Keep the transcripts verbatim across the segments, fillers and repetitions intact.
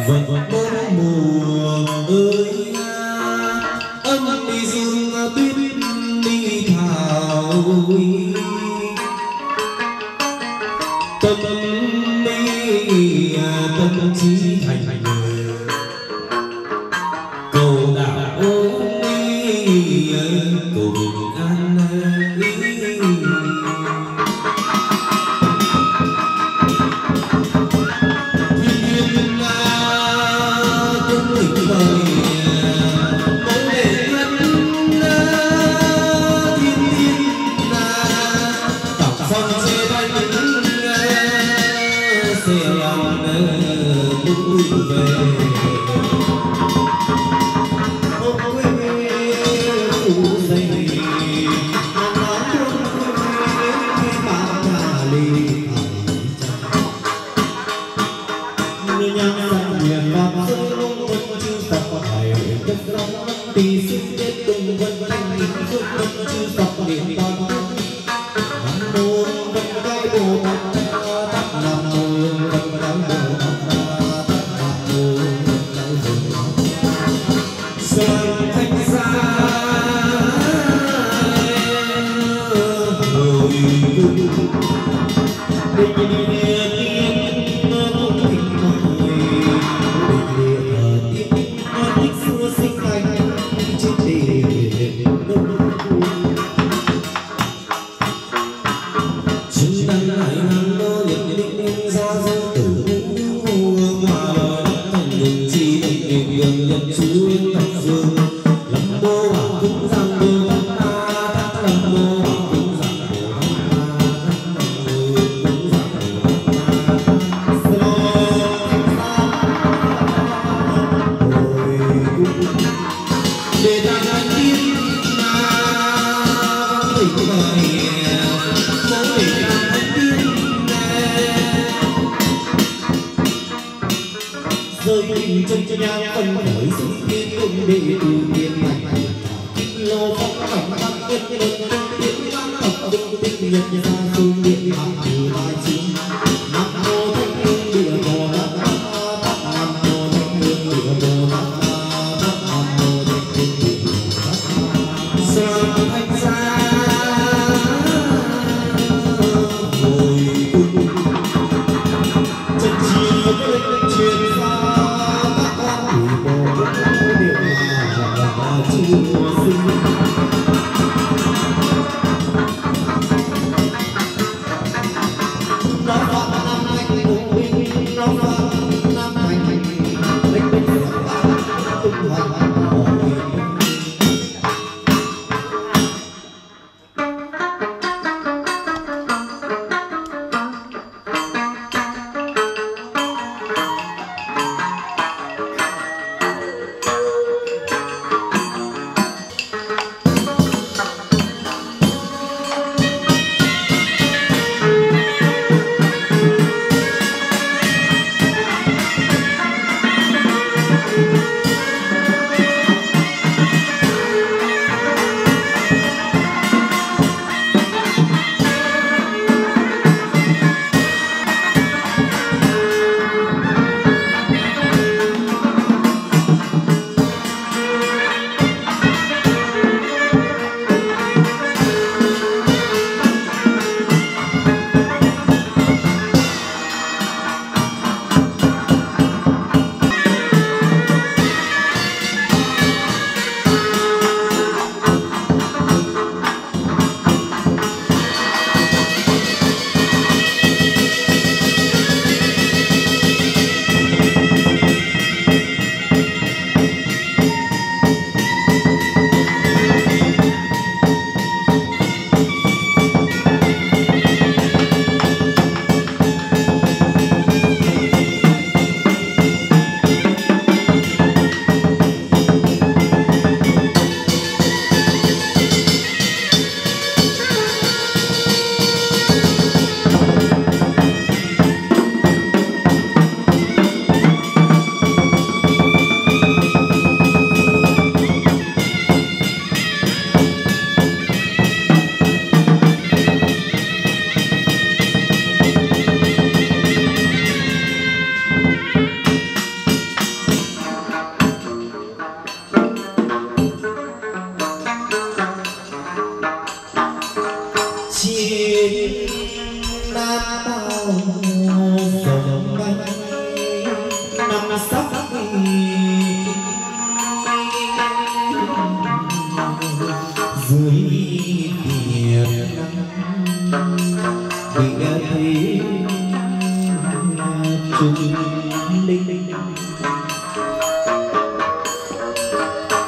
vật bốn mùa ơi âm đi dương tuyết đi thảo tâm mi tâm trí thành cầu đạo mi cầu bình an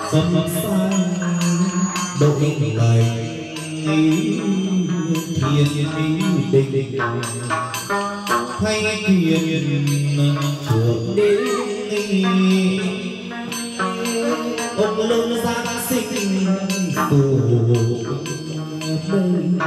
dâm sai đội lời thiên định định thay thuyền thượng đế ông lương giang sinh phù mây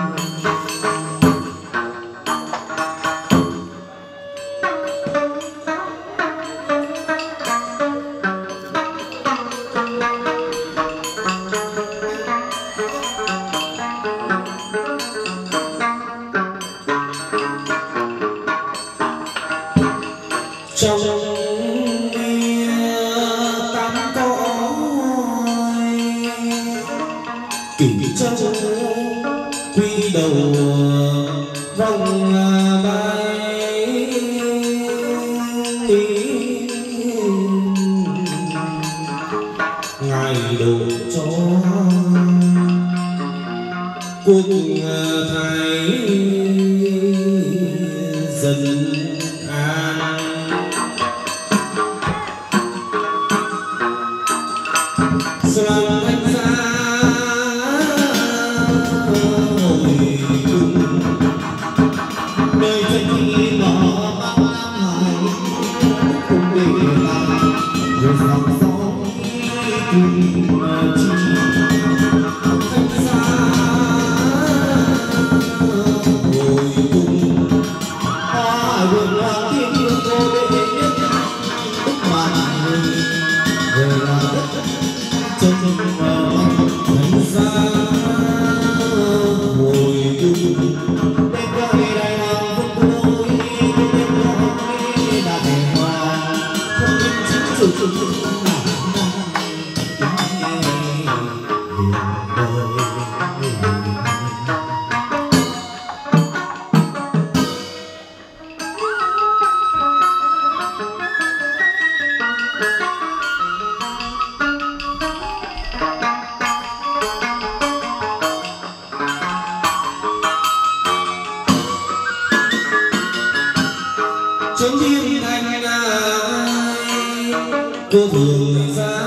cô thường ra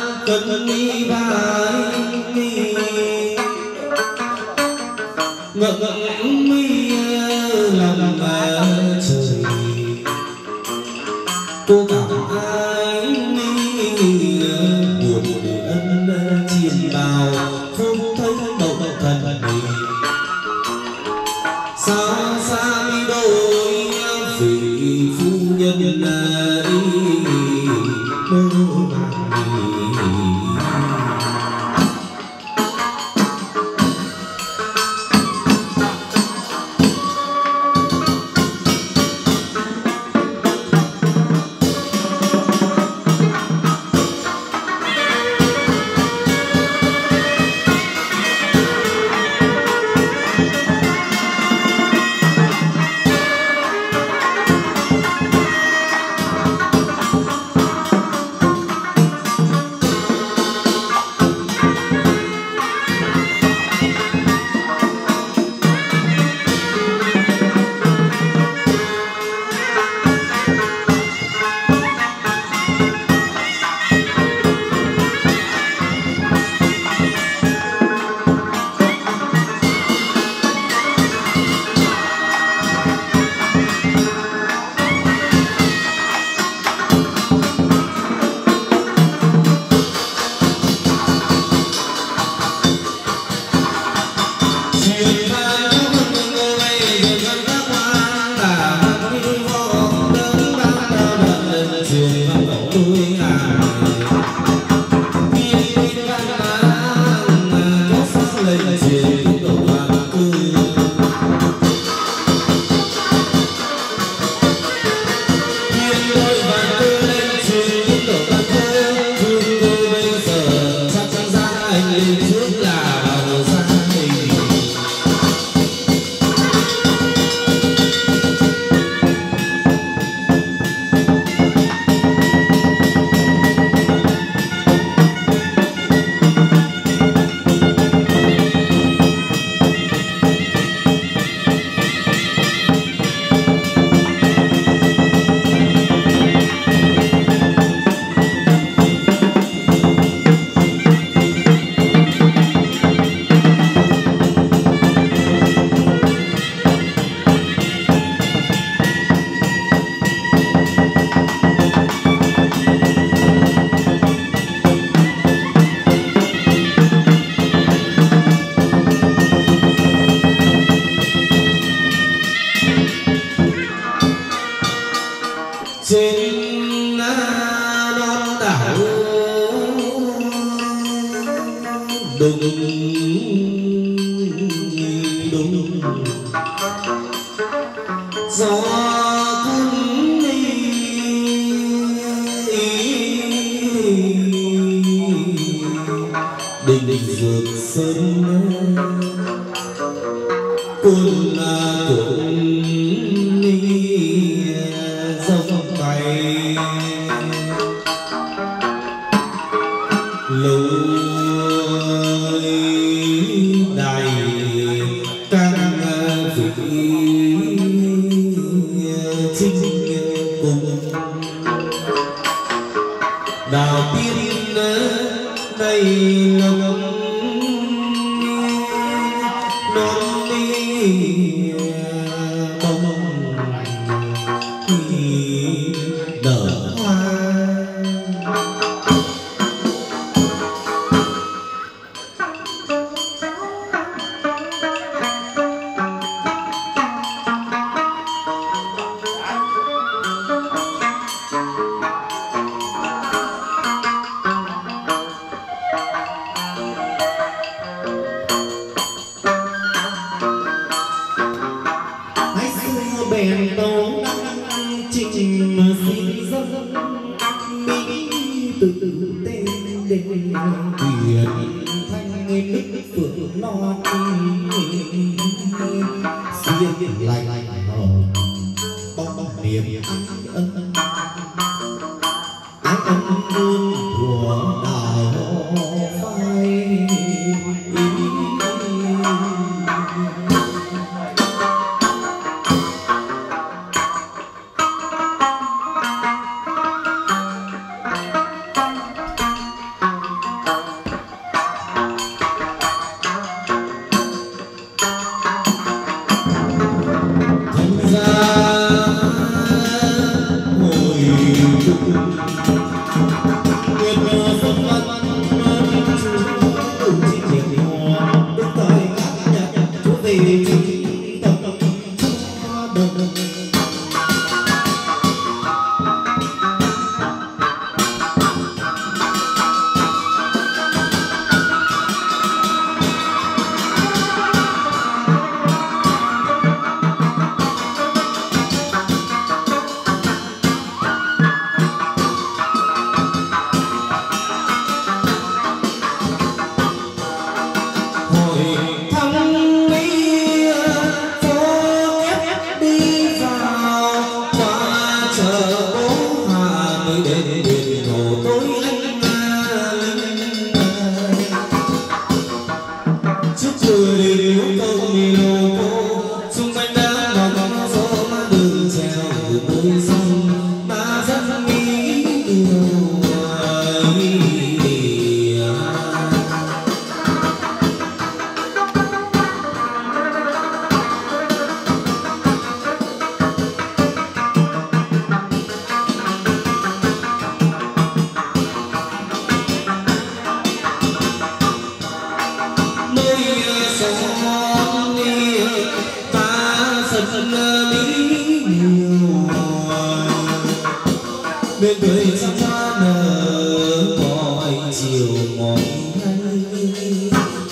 cơn mi vai ngậm ngậm mi lòng mà trời cô cảm anh mi buồn ân chiên bào không thấy động thần mình xa xa mi đôi vì phu nhân ấy mơ đúng đúng gió cũng đi đình đình vượt sơn quân là quân đi dòng bay lối đầy căng vị chính cùng đào tiên đây lòng non đi bông nở hoa bèn tấu trình mà xin dân mỹ từ từ tên để thuyền thanh nước phượng non xiên lạnh hờ bóng bóng niềm ân ân ái ân muôn thuở đào phai bên cười xa xa nở mọi chiều mọi ngày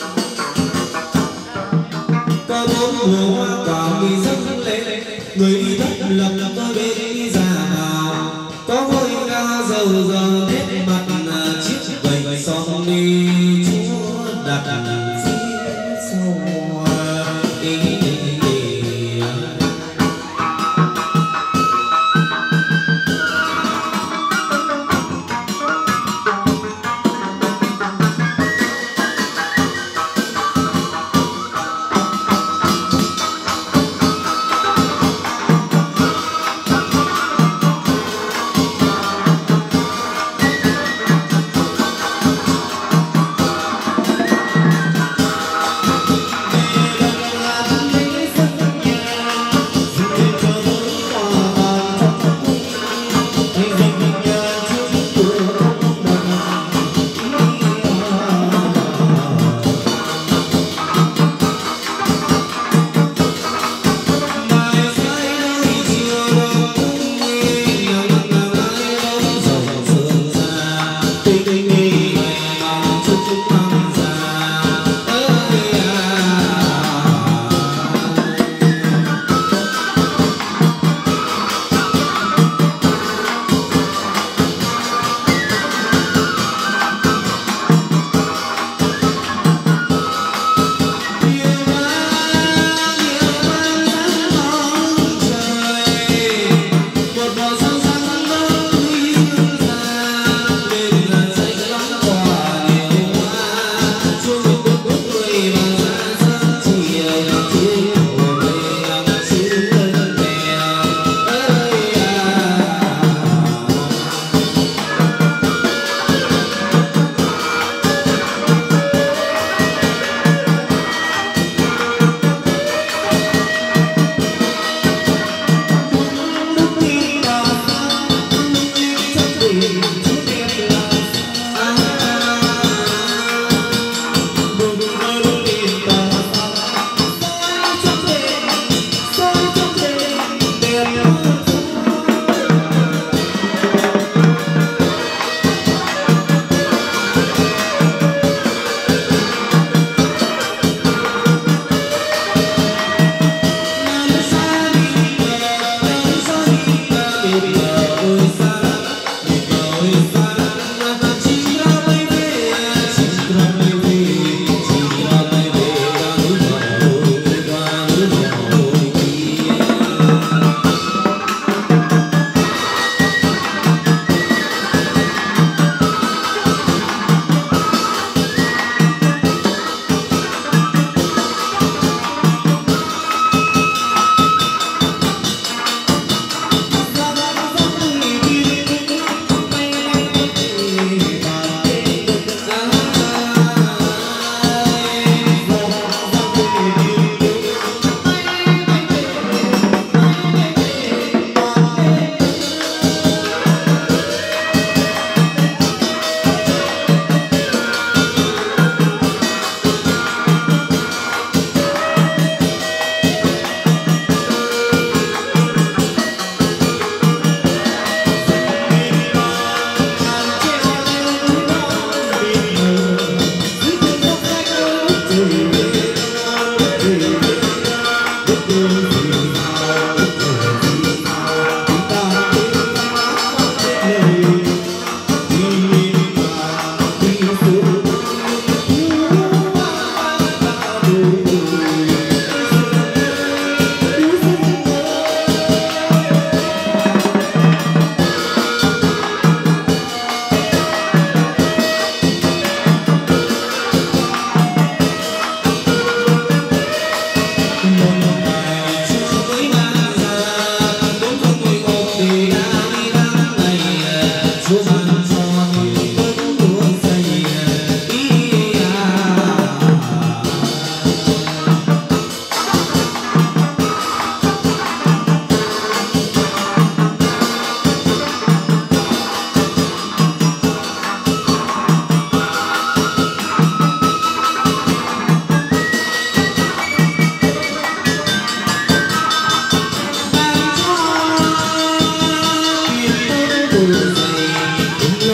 có bốn mùa hoa quả vì rất lệ người đi thất lập lập tôi bên đi già nào có ngôi ca dầu giờ nét mặt chiếc vành son đi chúa đặt phía sau đi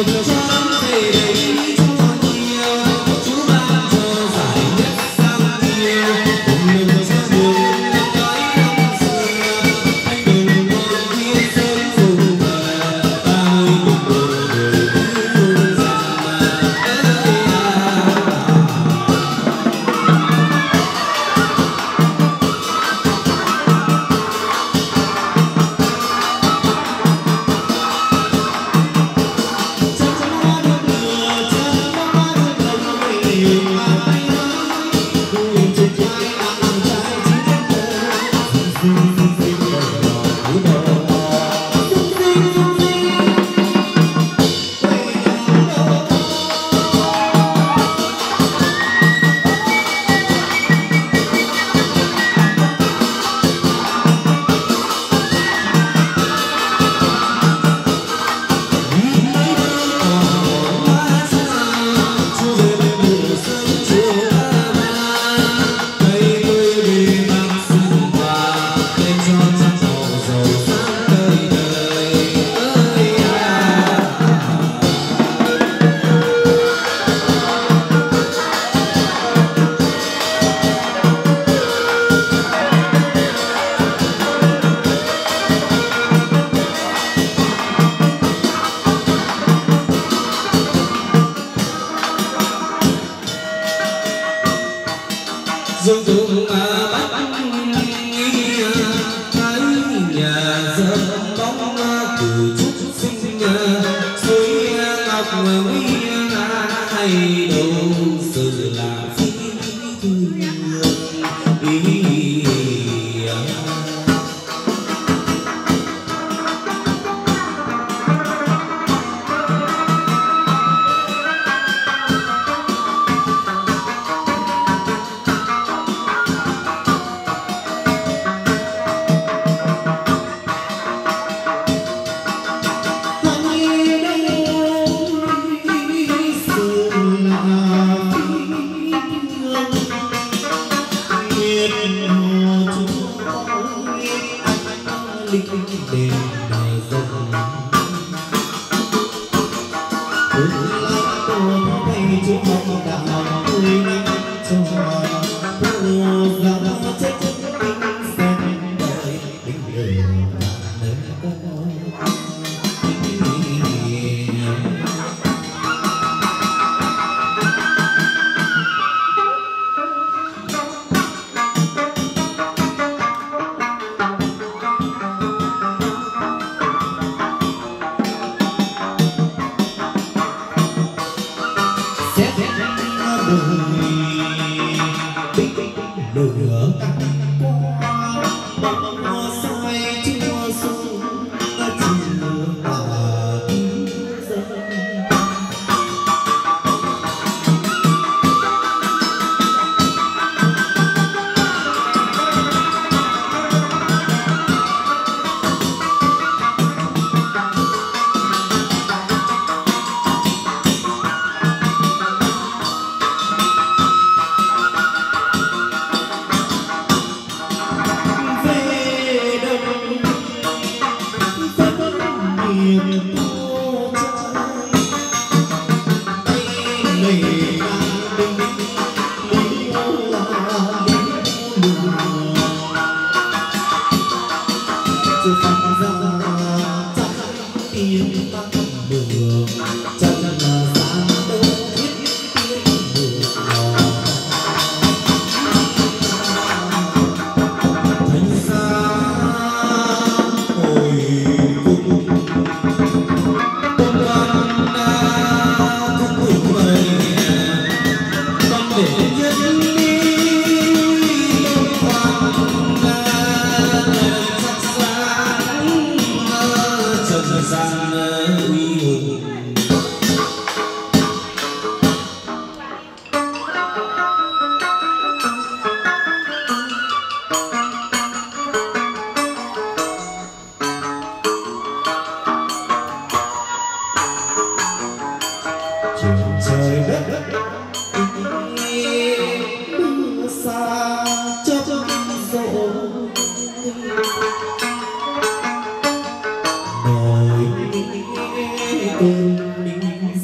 tình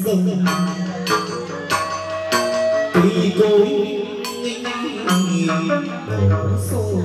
sông cây cối đổ xô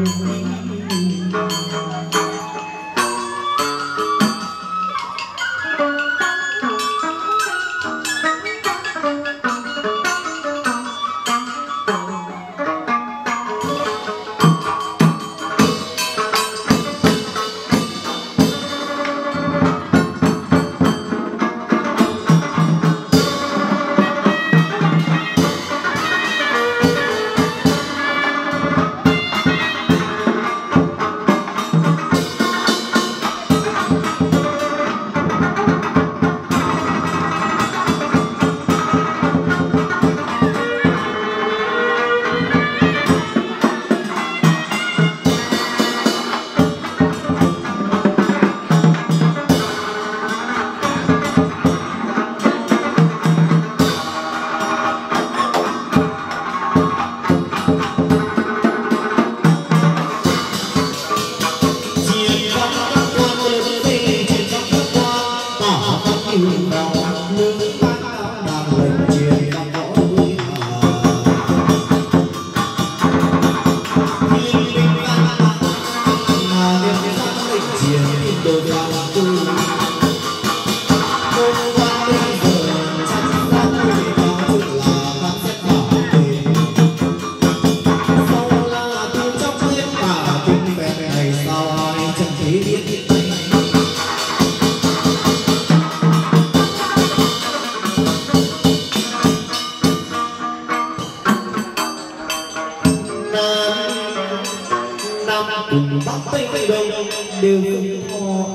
cùng bắc tây đông đều họ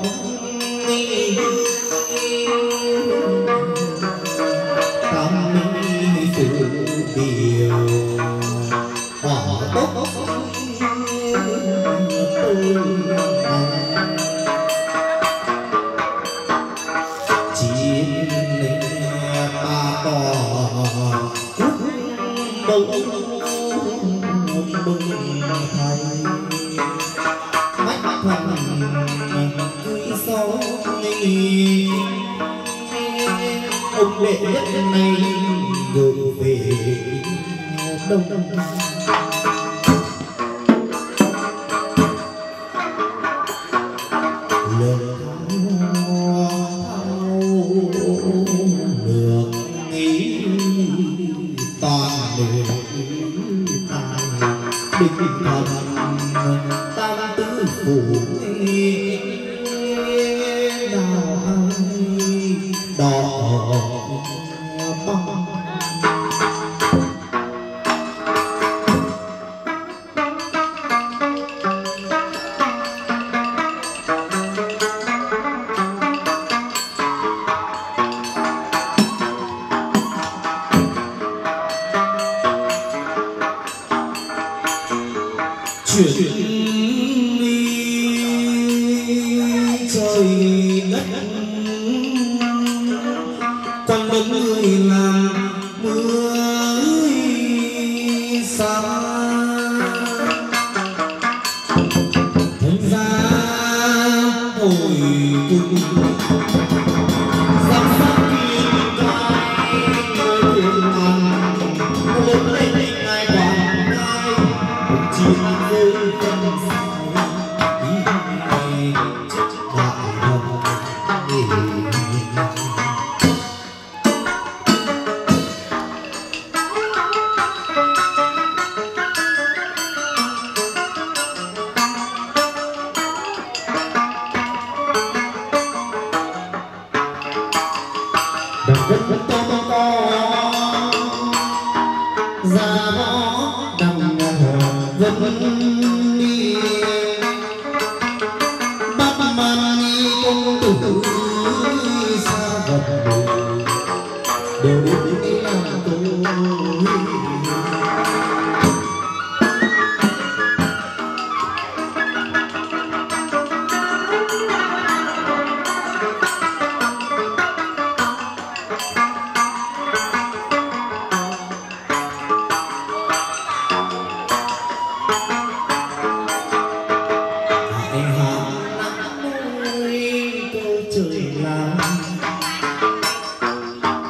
tam minh phủ điều họ tốc chiến linh ba tò bông bông thành cưới gió nghi ông đệ nhất này ngược về đông đông lừa thao được nghĩ toàn được tài địch thần tam tứ phủ đào ai đỏ băng chuyển đi trời đất quan đông người làm mưa xa thành ra hồi cùng giám sát kiên cai người thường làm lớn lên ngày quảng ngày chiến rơi phân sai ý chết đại hồng đất đất to to ra đó đằng vẫn đi bắt man đi công tử xa vật đều đến đi làm tôi trời làm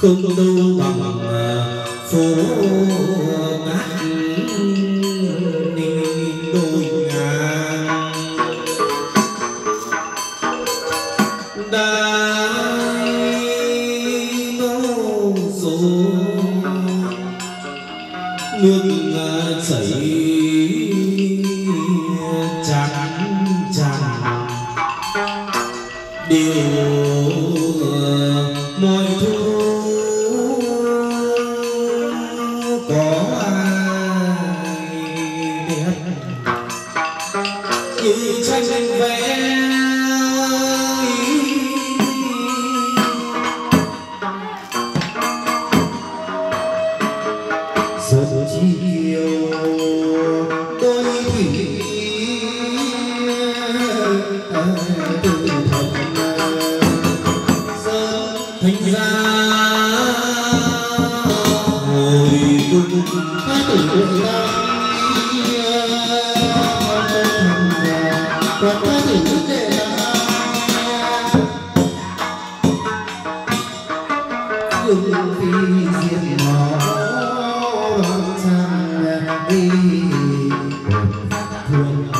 công đâu bằng phố cát đôi ngàn đại nô số nước chảy tràn tràn điều mọi thu có ai biết như tranh vẽ sớm chiều đôi thủy từ thầm sớm thành ra hồi cung các tử người ta còn có thể vấn đề là dùng phi diệt nó đoạn sang đi thương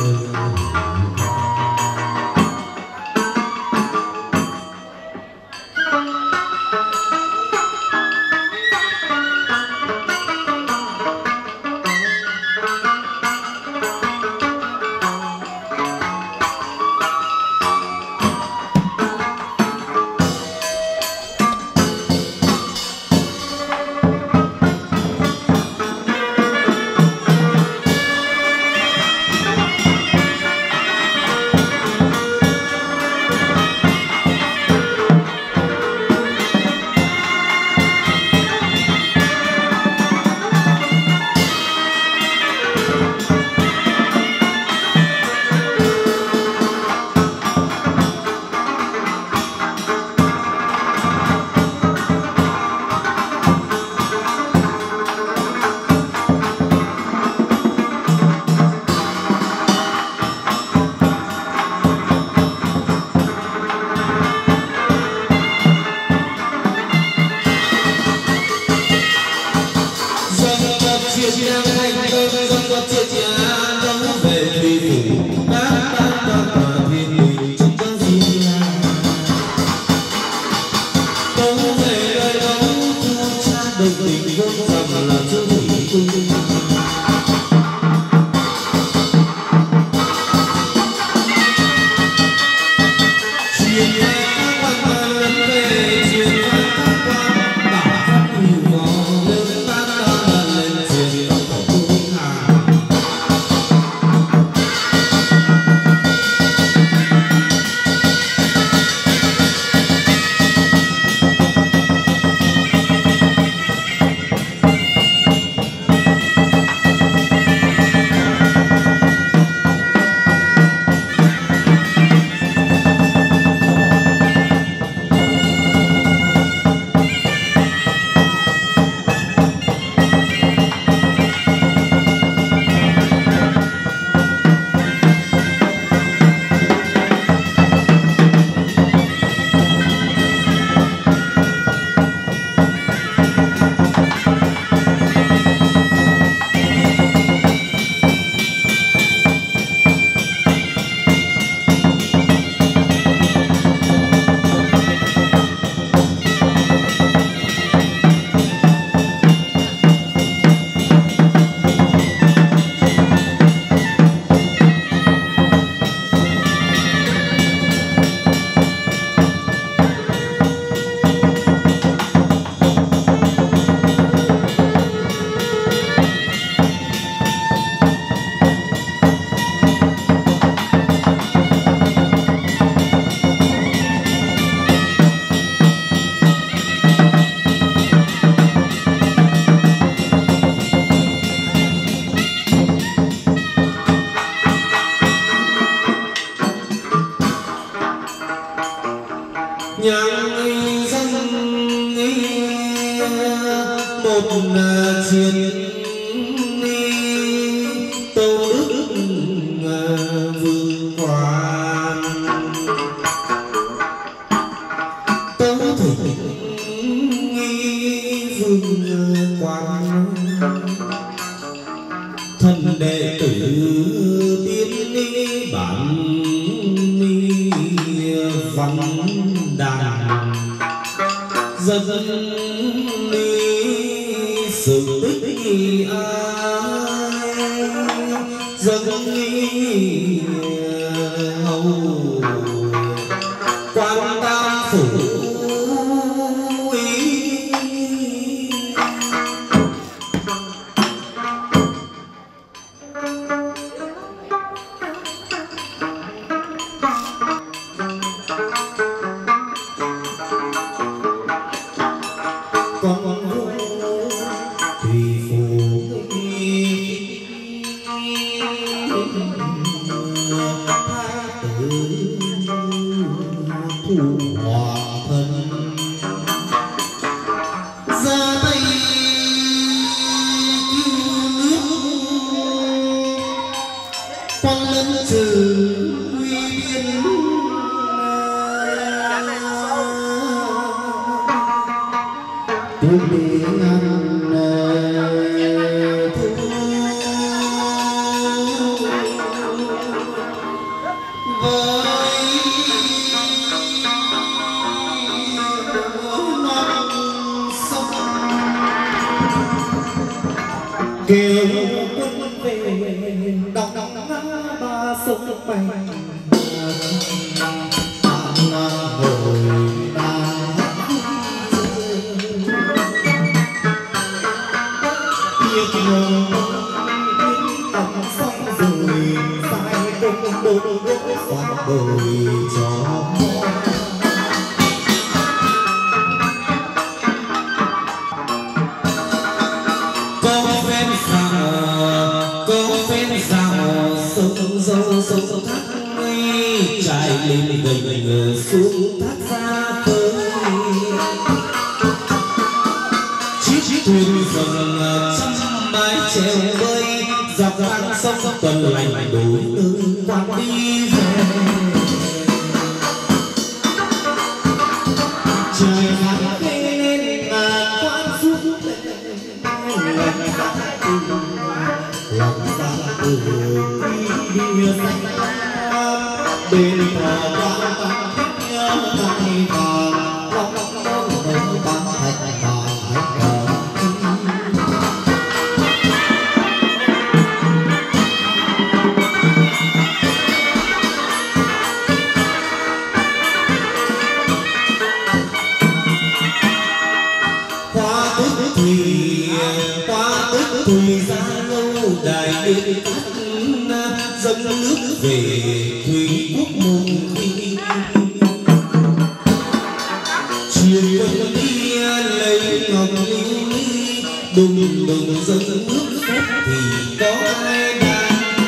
nhang danh một chiến tâu đức vương quan tâu thỉnh nghi vương quan thân đệ tử tiên ni bản ni văn đàn dân dân ni sự tích ai dân dân ni hầu quan tam phủ kêu quân về đọc ba sông bay hồi ta tiếc nhung tầm sông rồi sai đông đô đô xoan đồi gió sông thác mây trải lên gầy gầy xuống thác ra khơi chiếc thuyền dòng trăm mái chèo bơi dọc hàng sông tuần lành đổi từ quan đi về trời nắng lên ngàn quan xuống lòng ra từ đi xanh bên bờ quan tâm nhớ thay vàng long long long băng thành vàng hoa tước thùy hoa tước thùy ra lâu đài điện dâng nước về thủy quốc môn khi chiều quân đi lấy ngọc lưu ly đùng đùng dâng nước phép thì có ai đang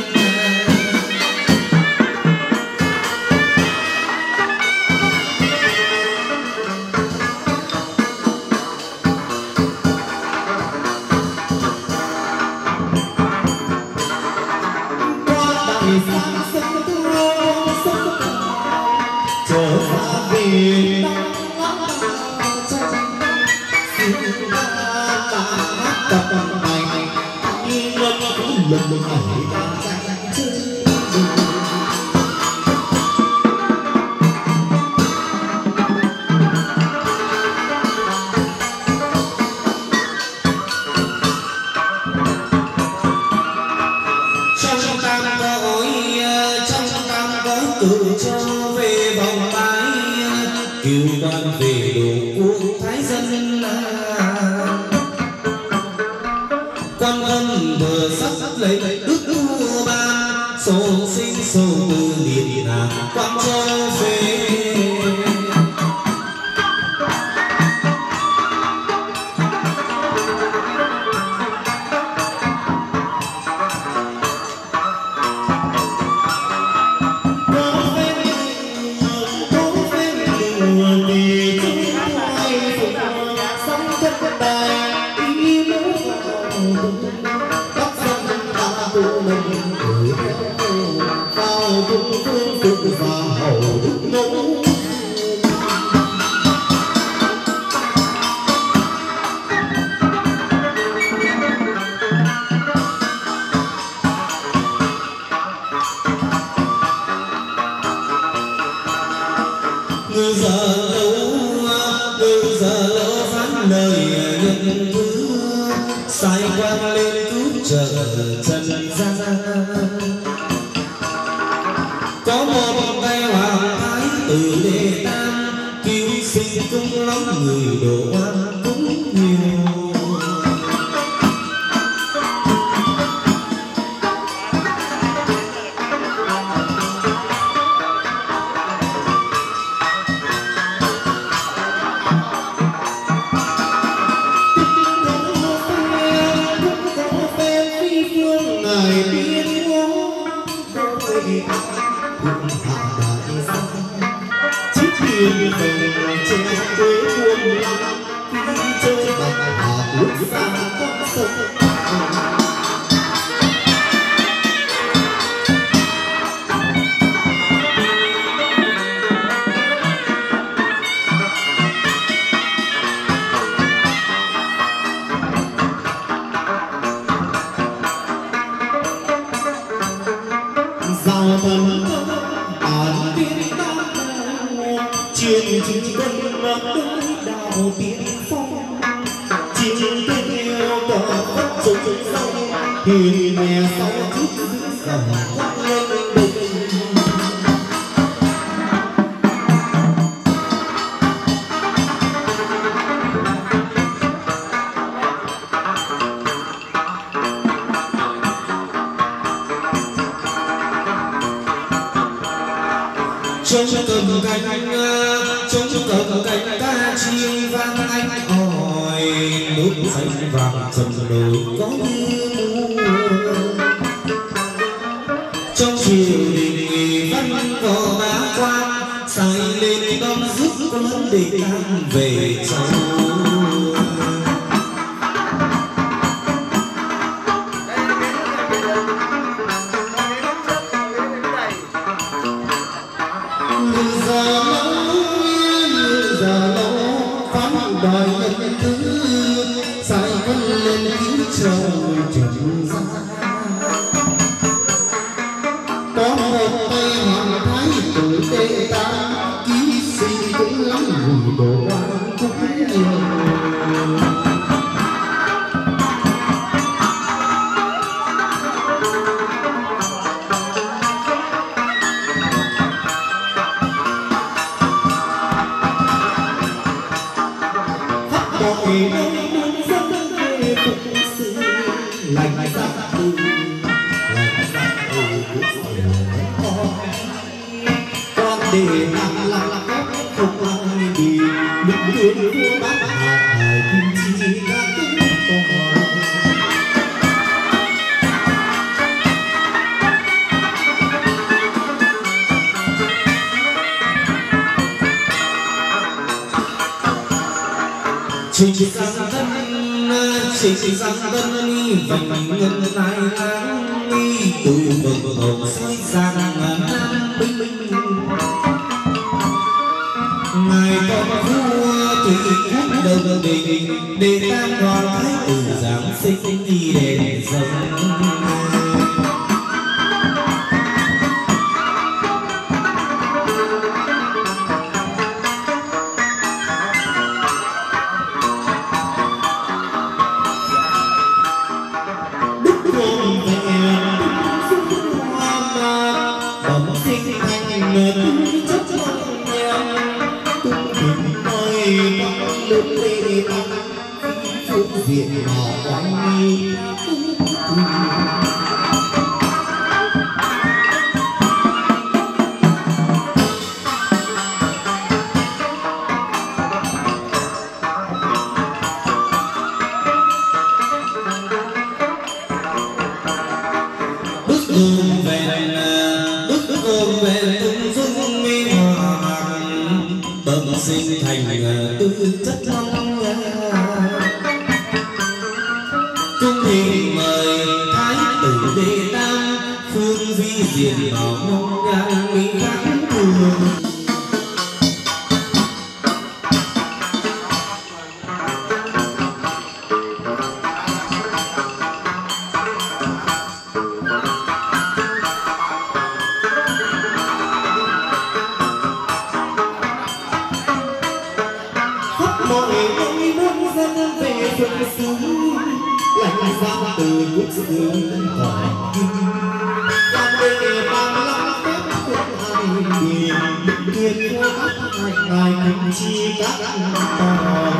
kiều đoàn về đồ quốc thái dân quan âm vừa sắp lấy đức vua ban số sinh số từ điện hạ quan châu về nhân thứ sai quang lên cứu trợ trần gian. Có một tay hoàng thái tử Đệ Tam cứu sinh cũng lắm người đổ oan cũng nhiều. Thì mẹ sau chút dòng lên đục trong cầm cánh trong cầm cánh ta chiêng vang anh hỏi nút xanh vàng trầm đồi có như trong triều đình văn võ bá quan sai lên đón giúp con Đệ Tam về cháu. đòi nhân thứ sai quân lên cứu trời trần gian. Có một tay hoàng thái tử Đệ Tam ký sinh cũng lắm người đồ oan cũng nhiều. Mọi nơi nông dân về phụng sự lành ra từ lành ra từ con con để làm làm phép không ai bị đứng đứng vua bát hải kim chi các con. Trình sang thân trình sang thân vành ngân lai láng từ vực hồng xoay sang nam binh. Ngài con vua tùy quốc đồng đình Đệ Tam hoàng thái tử giáng sinh đi đèn dâng. Viện họ oanh bước gồm về bước gồm về tung dung mi hoàng bẩm sinh thành tư chất long cung hình mời thái tử Đệ Tam phương vi diện bảo mong ngang mỹ gắn thường. Mọi người muốn dân về phương xứ lạnh giang từ quốc xứ thời quan đê ban lắm phép quốc ai biển quyền của các ngài ngài cùng chi các tòa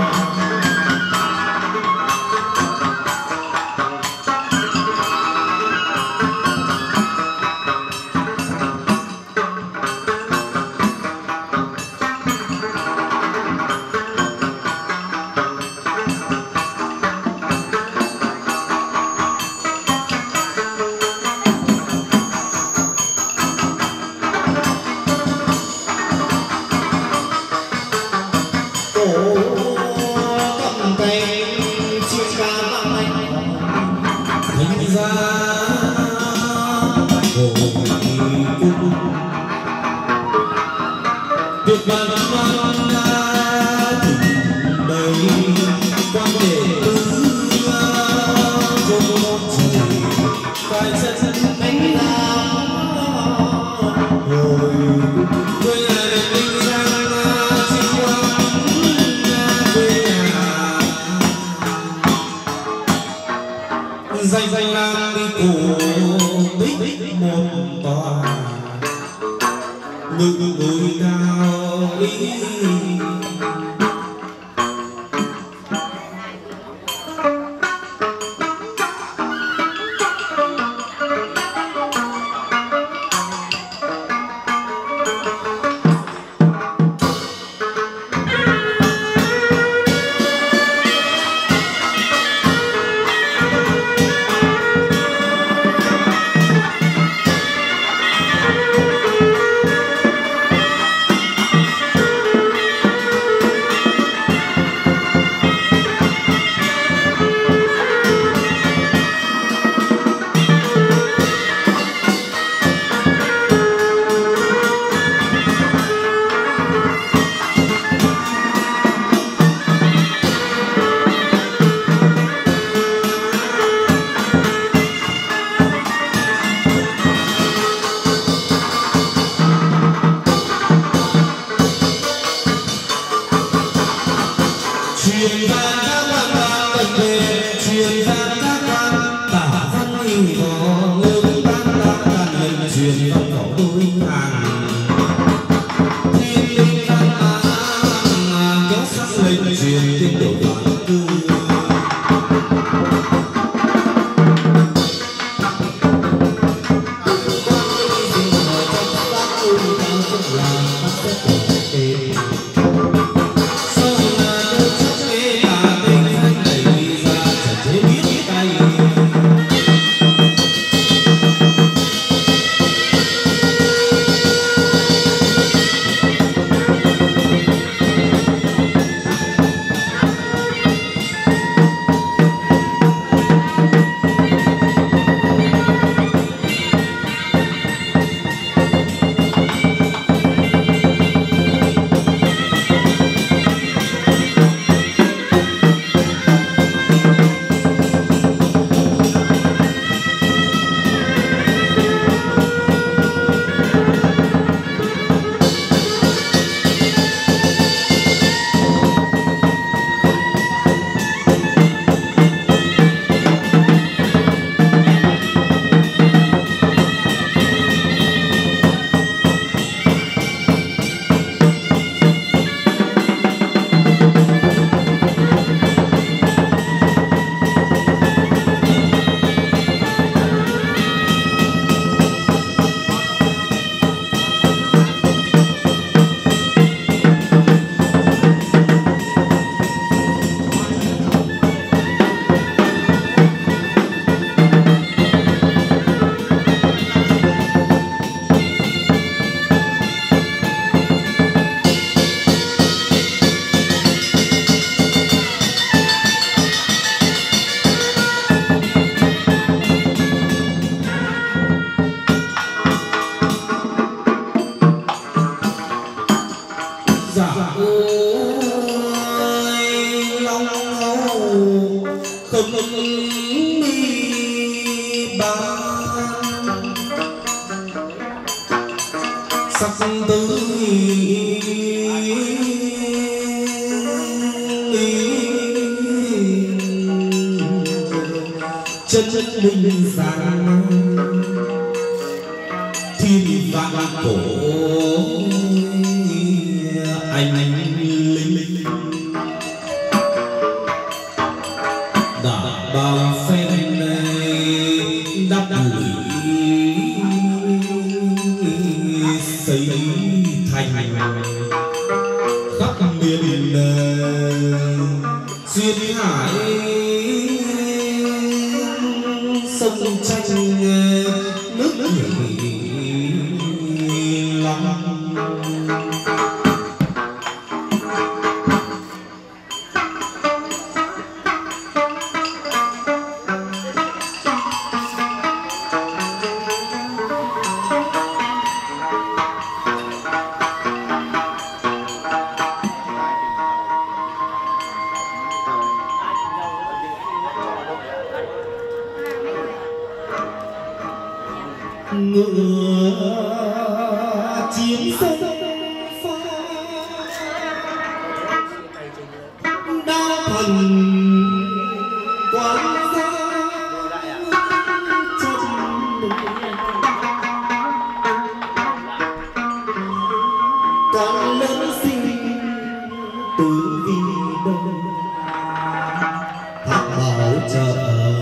danh danh nam đi cổ tích một tòa ngực núi cao ý chân linh giang thiên vạn cổ anh linh đã bao phen này đắp lũy xây thành khắp miền duyên hải sông tranh nước chảy lòng ngựa chiến sông pha đa thần quán gia chân con lớn sinh từ vì đâu thác bảo trợ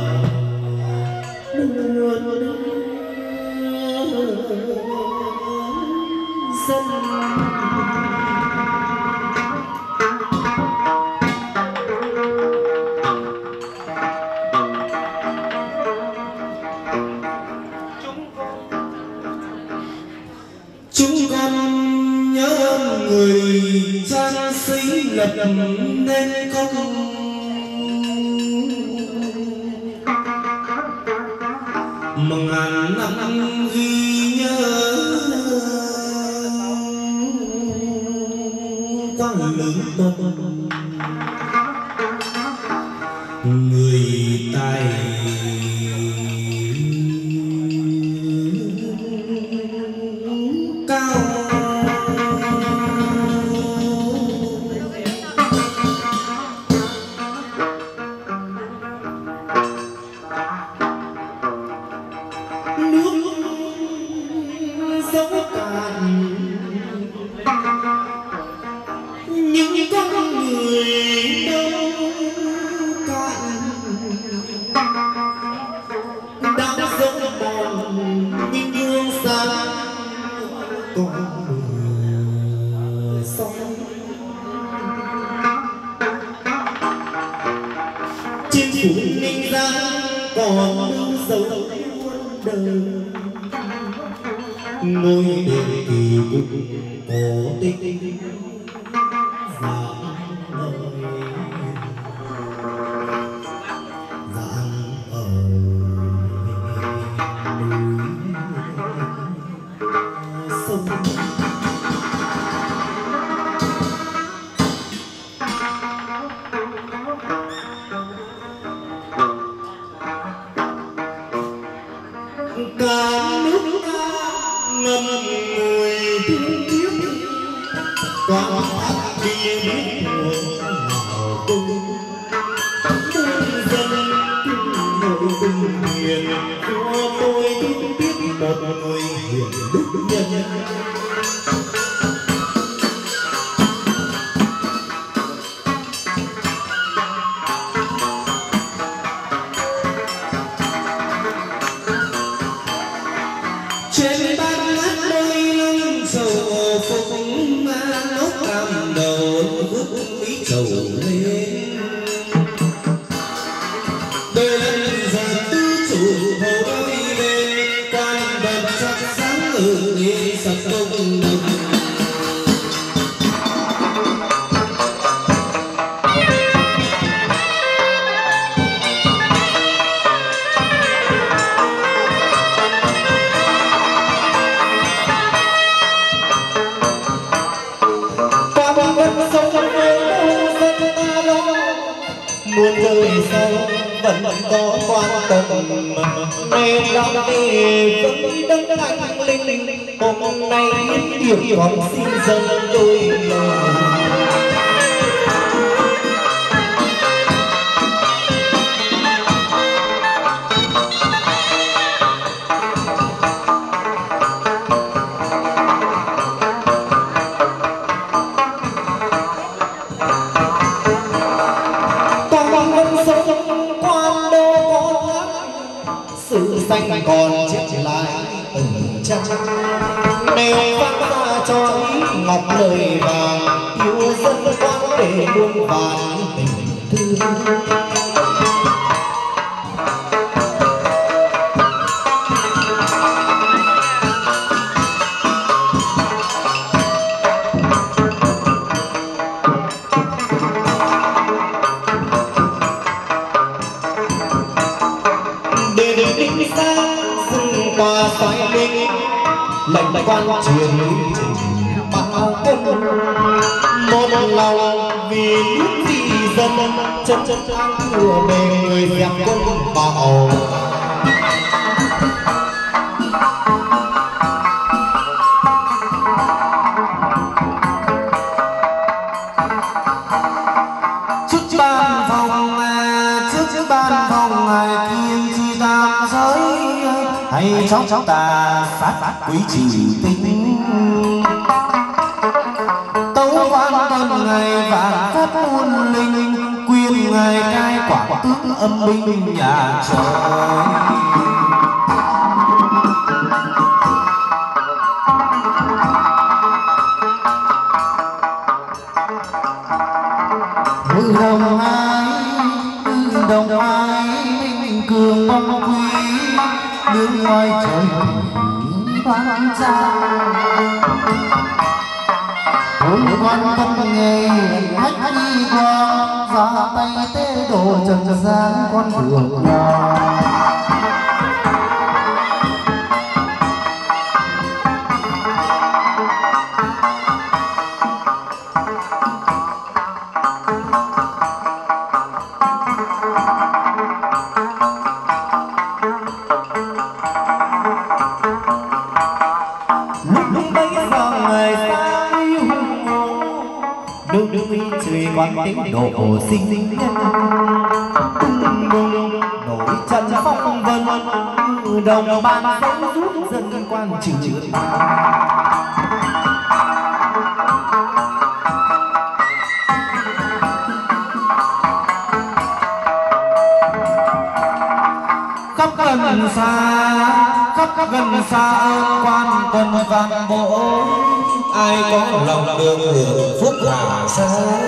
chúng con nhớ người trang sĩ lập nên công mà ngàn năm ghi nhớ quá lớn bông người tài cao nước dấu cạn những con người đâu cạn đã dấu mòn những gương sáng còn sóng trên phủ ninh giang còn dấu đời ngôi đền kỳ cũng có tích vàng lời vàng ở núi sông cả nước ngầm ngùi thương tiếc qua thác đi biết mùa nào cung muôn dân kinh nội bình hiền cho tôi biết một người hiền đức nhân trên ban ngát đôi lưng sầu phúc nốt cầm đầu bước ý trầu lên đôi lần giờ tư chủ hồ đôi bên quan vật sắc sáng ở đi sập công đồng muôn đời sau vẫn có quan tâm nên lòng thì vẫn đấng thánh linh hôm nay điểm còn xin dâng đôi lời sông quan đô có thác sự xanh còn chết lại từng trang đều phát ra cho ý ngọc lời vàng yêu dân quan để muôn vàn tình thương. Lệnh quan truyền trình ba quân một lòng vì nước vì dân chân chân ăn thừa bề người dẹp quân bảo trước ban phòng trước ban phòng kiên chi tam giới hay trong trong ta sát quý chỉ tính tấu quan tân ngày vạn phát muôn linh quyền ngày cai quảng tướng âm binh nhà trời. Hư đồng ai hư đồng ai minh cường mong quý đứng ngoài trời vang ra bốn quan tâm nghề khách đi qua ra tay tế độ trần gian con đường nhà. Quan tính độ sinh nổi chân phong vân đồng ban sống giúp dân quan trừ khắp gần xa khắp gần xa quan quân vạn bộ ai có lòng được hưởng phúc hạ xa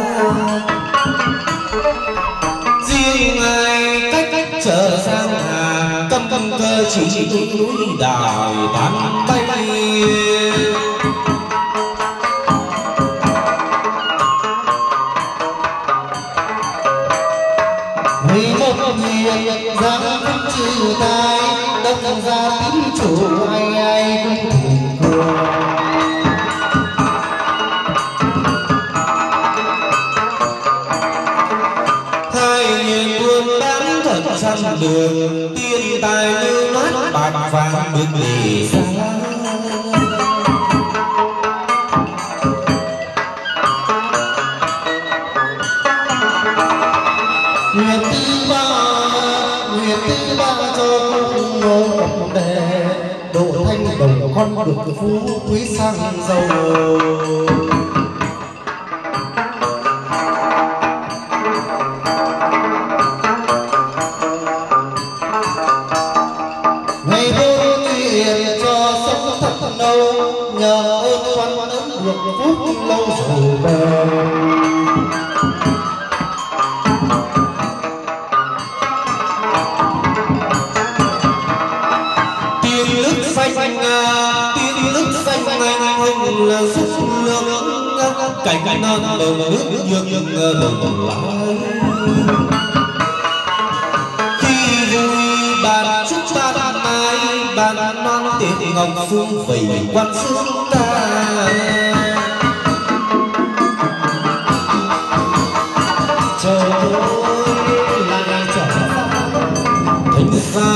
riêng ai cách cách trở sang hà tâm tâm cơ chỉ chỉ núi đào tán bay vì một người dám trừ tai đâm ra tín chủ ai ai cũng thường săn đường tiên tài lưu loát bạc vàng bước lì xa nguyện tư ba nguyện tư ba cho cùng ngô cặp đề độ thanh đồng con được phú quý sang giàu nhờ ơn quan ấn được phúc lâu rồi bền tiên đức xanh tiên đức xanh anh hùng là sức lượng cảnh non bờ nước nhường đồng lại khi vui bàn chúc ba bàn mai bàn non tiết ngọc phương vầy quan xương ta trời ơi lại trở ra thành xa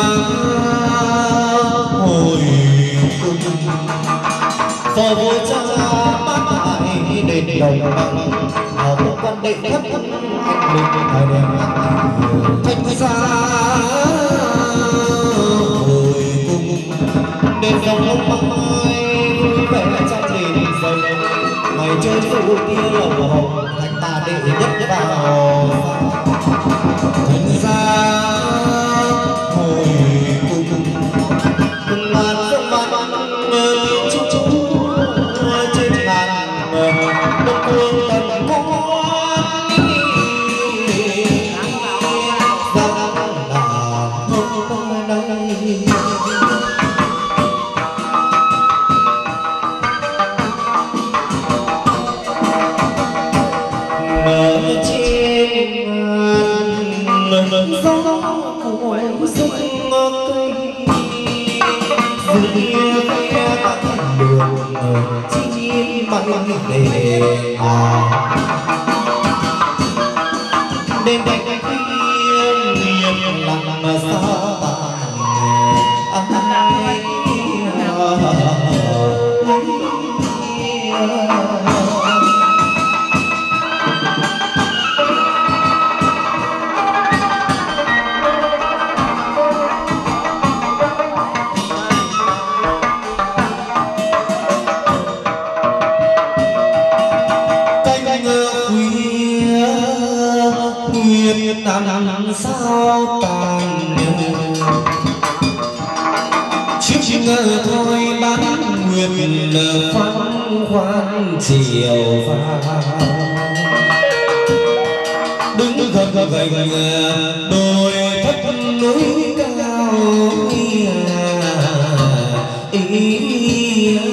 hồi cung phò vua cha bác lại đền đồng bằng ở một quan đệ thất anh linh thời điểm thành xa hồi cung đền đồng ông mai vui vẻ trong đền rồng ngày chơi phụ tia lồng hồng thành ta đệ nhất vào thành của dung cây dưới ve các đường chim bay về à đêm đêm khuya nghiêng lặng sao năm sao tàn chiếc chiếc ngờ thôi bán nguyện lờ khoan khoan chiều vào đứng gật gật gầy đồi thấp núi cao ý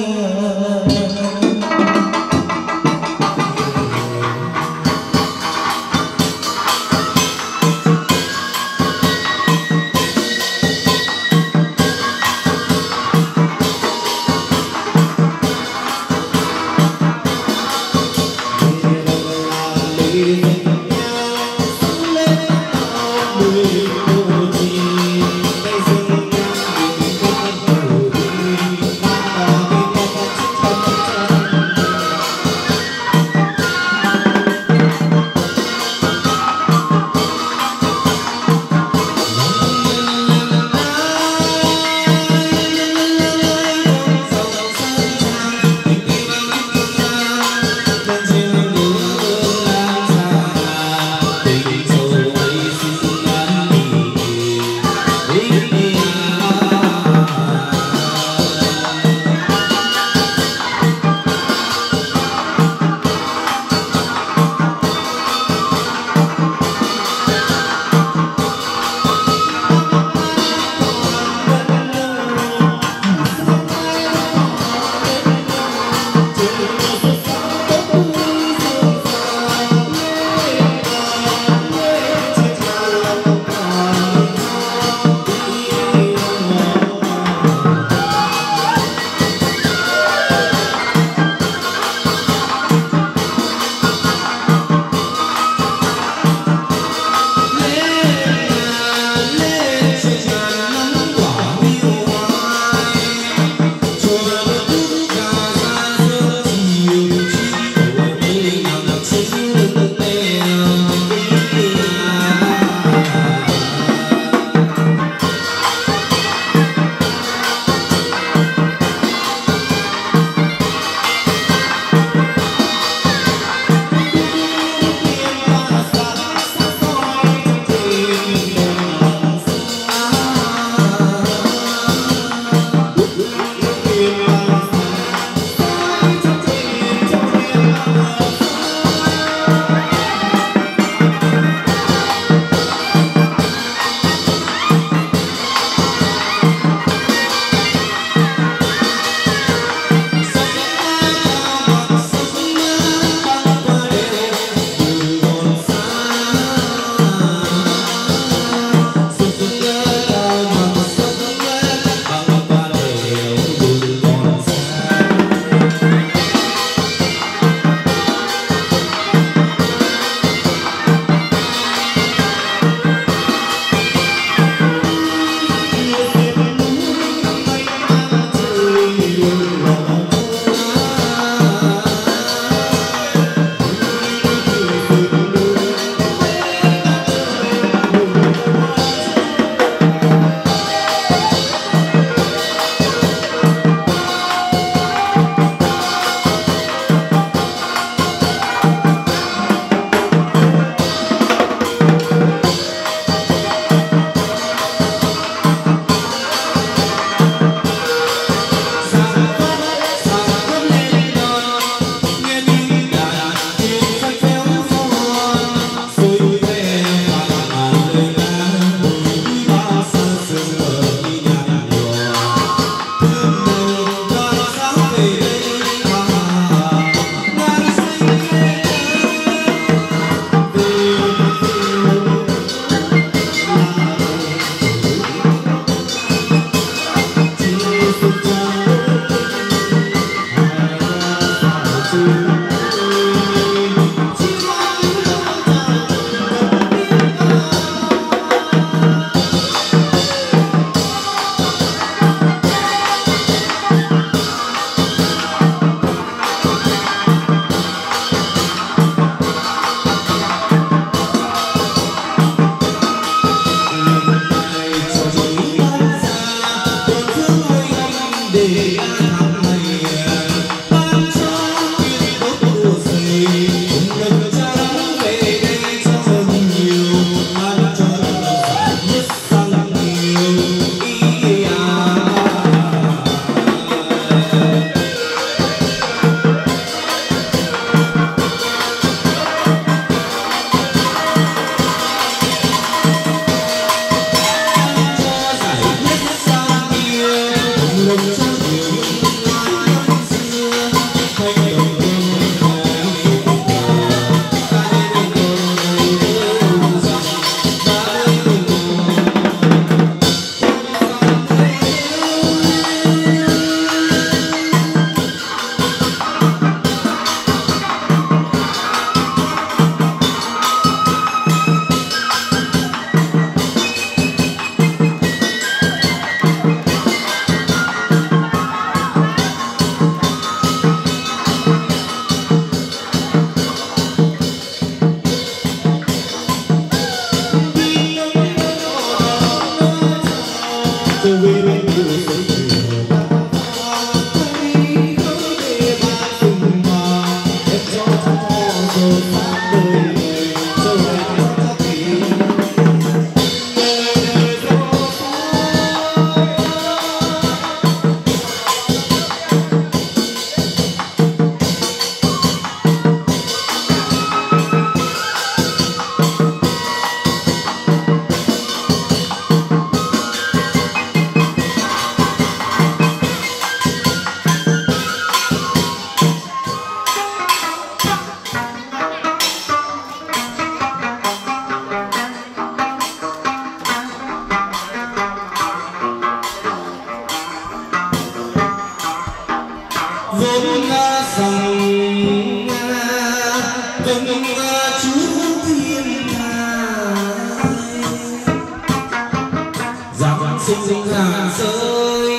sinh ra rơi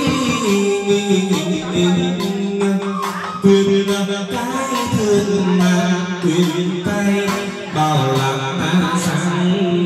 quyền cái thương mà quyền tay bảo làm sáng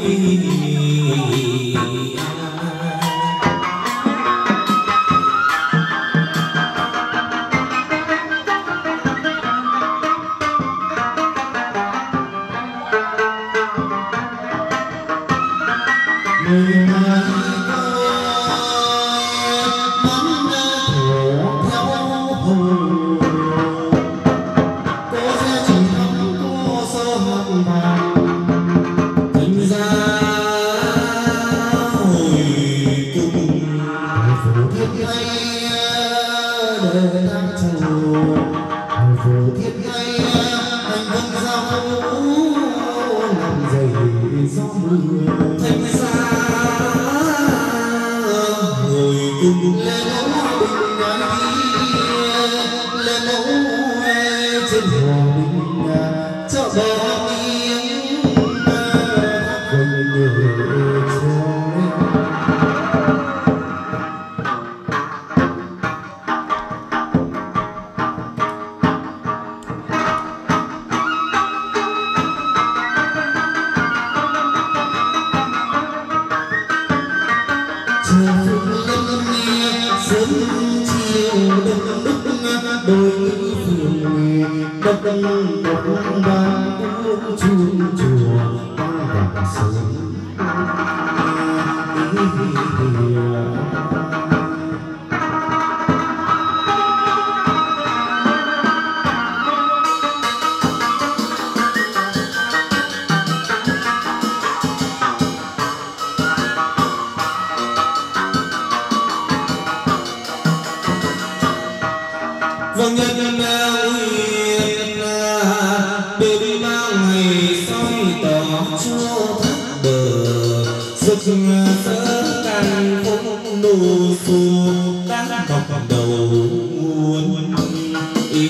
vâng nhân nguyện bên bao ngày soi tỏ chúa thác bờ rực rỡ càng không nô xô các bọc đầu muôn ý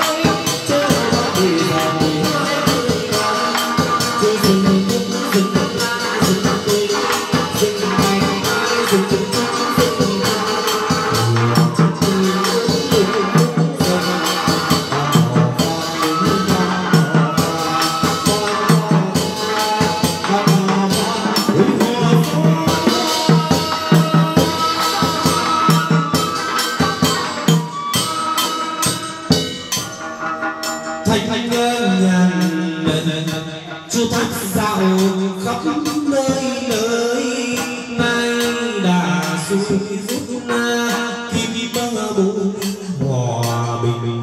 Thank you. khắp nơi nơi nay đã xuôi rút na khi bờ bụng hòa bình.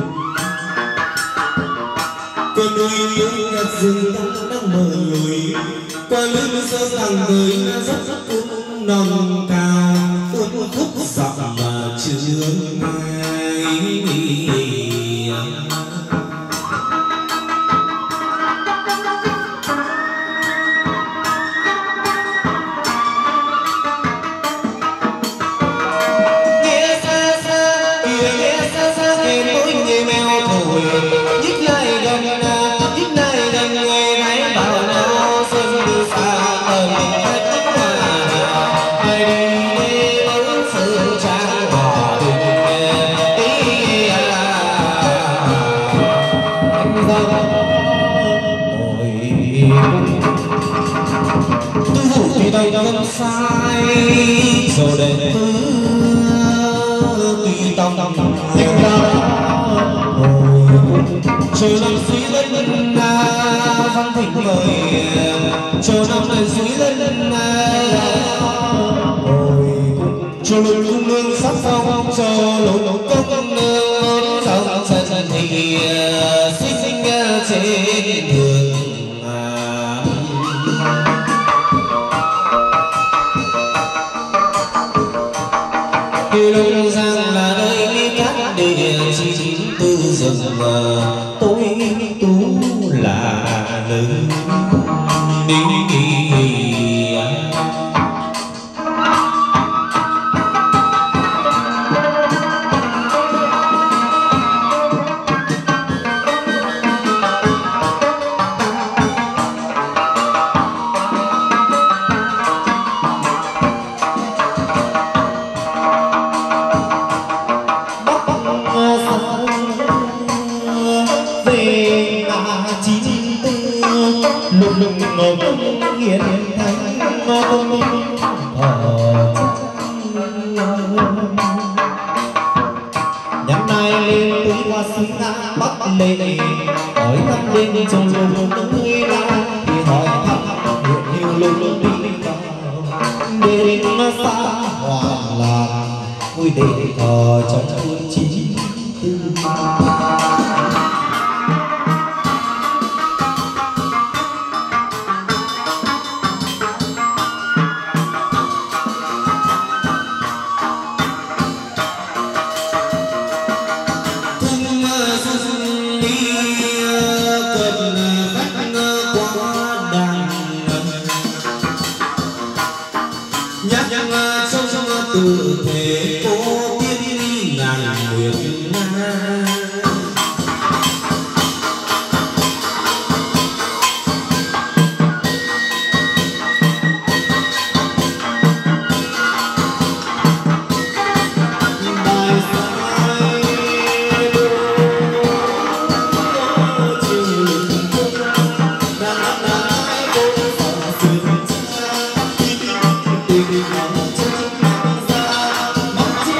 Con núi những nhạc rừng đang mờ lùi qua lưng sơ thẳng người rất rất cũng non cao cuốn khúc dặm mà chưa ngay. Nghe xa xa kìa nghe xa xa nghe mỗi người mèo thổi nhích lại gần nhích lại gần người gái bảo nào xuân đi xa ở mình khách hòa ai đi đi vẫn sự trang hòa bình ý à anh ra ngồi tư vụ thì đây không sai rồi để tùy tâm anh ra chờ năm suy lên văn thịnh vời chờ năm này suy lên chờ lục cung nương sắc phong chờ lục công nương dòng dần thì suy sinh trên đường. Khi đông giang là nơi các địa chín tư rừng tối tú là lớn đi. Hiền thánh công ở nhắm nay lên túi hoa xứ nga bắc lệ hỏi thăm lên trong lùng núi la thì hỏi thăm hiện nhiều lùng đi vào đến xa hoàng làng vui để thờ trong quân chín tư. Từ thế cô tiên đi ngàn nguyệt na bài sai đô chiều lưng cung đã đã cô phòng sườn cha tình tình tình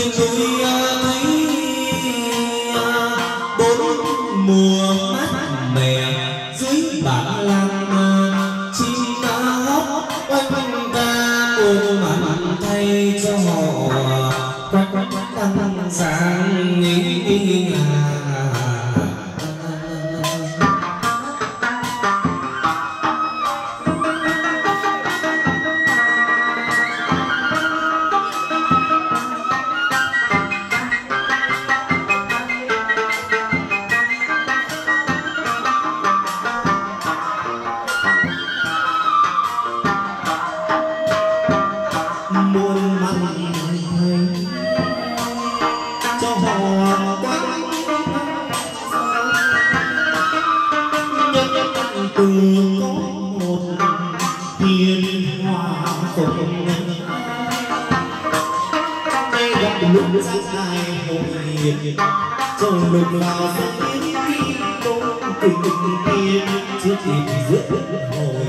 trên núi thấy bốn mùa mát mẻ dưới bản làng chim đã hót oanh ca ôm mặn thay cho họ quanh quanh tăng sáng nghĩ trong lúc nào sẽ đến khi tôi tình tiên chưa kịp dứt hồi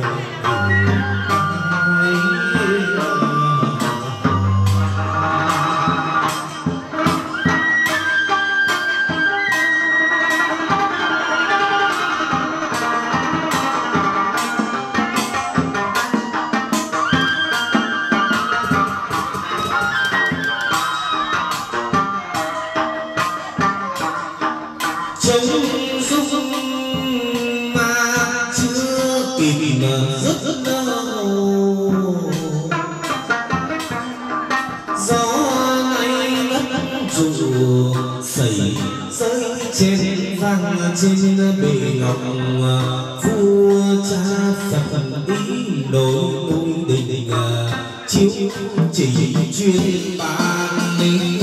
trên bề ngọc vua cha Phật ý nổi núi đình chiếu chỉ chuyên ban đi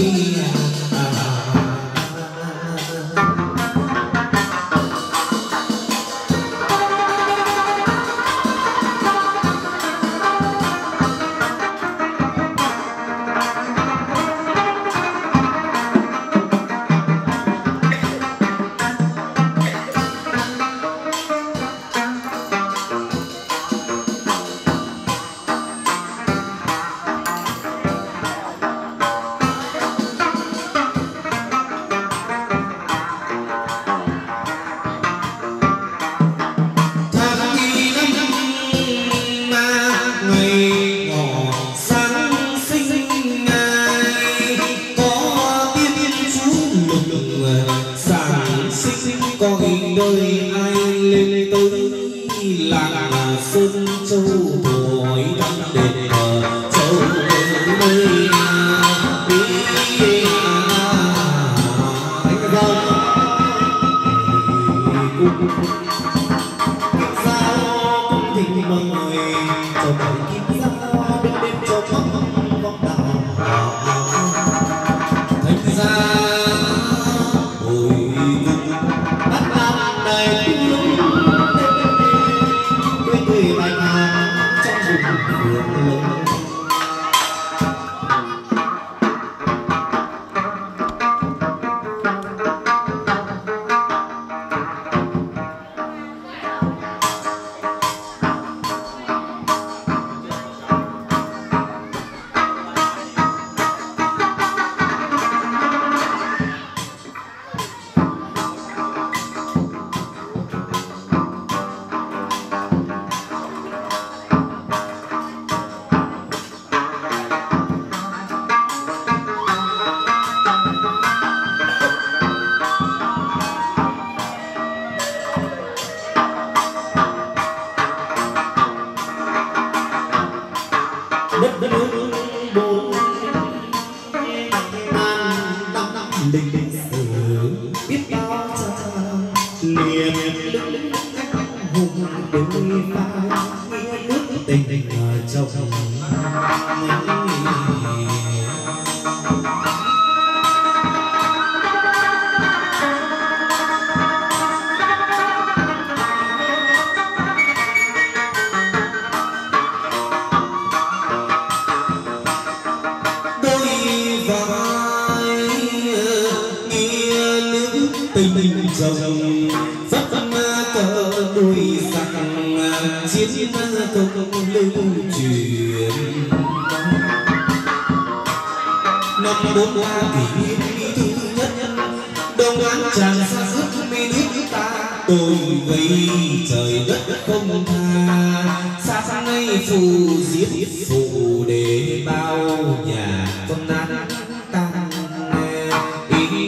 năm bốn ba kỷ niệm thứ nhất đông án tràn xa ước mê nước ta tôi gây trời đất không tha sát ngay phù giết phù để bao nhà con nát tan ý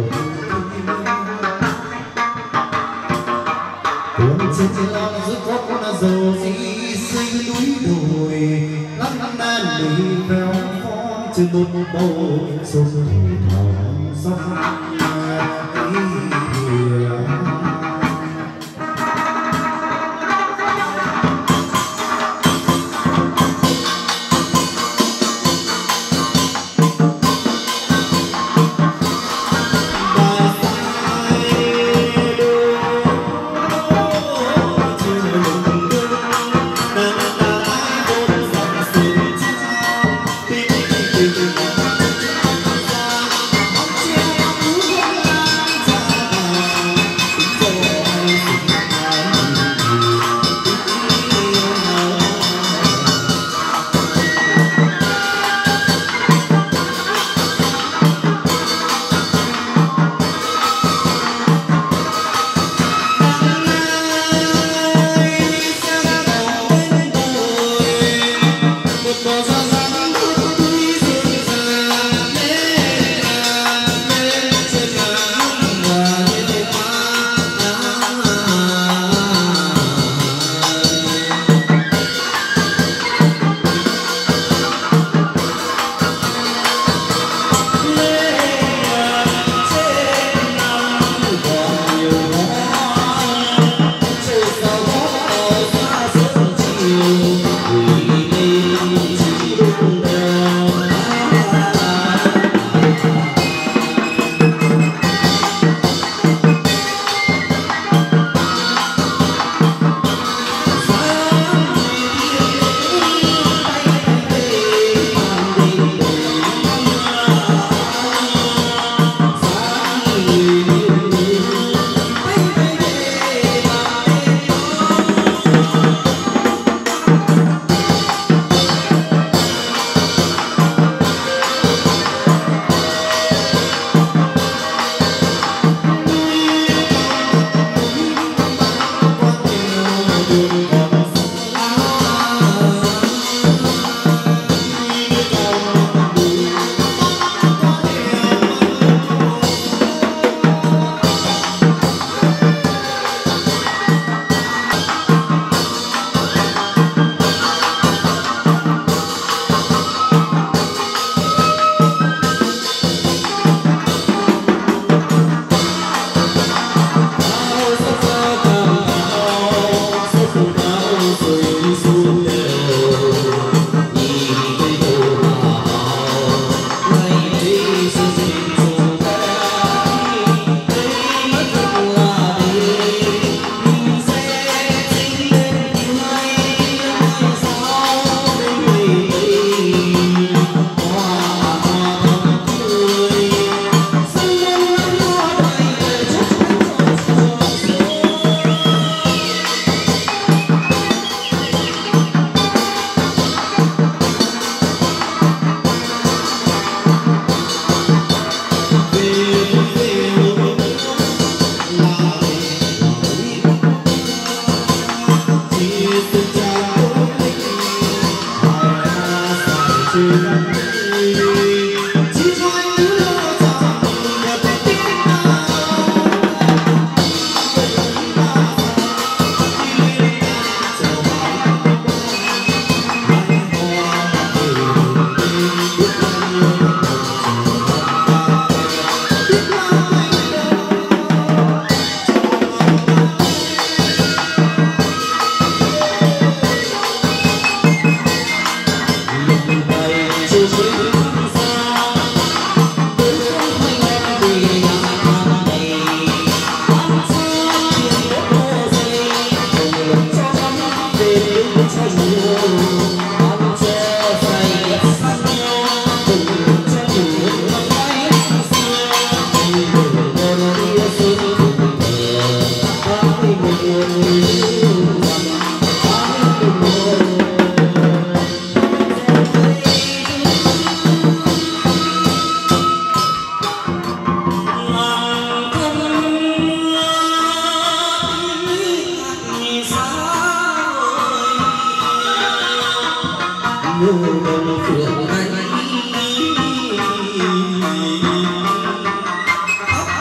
Hãy subscribe cho kênh Ghiền Mì Gõ để không bỏ lỡ những video hấp dẫn. con dầu di sinh núi đồi lắm năm nan đi véo phó trên một bầu sông thẳm sông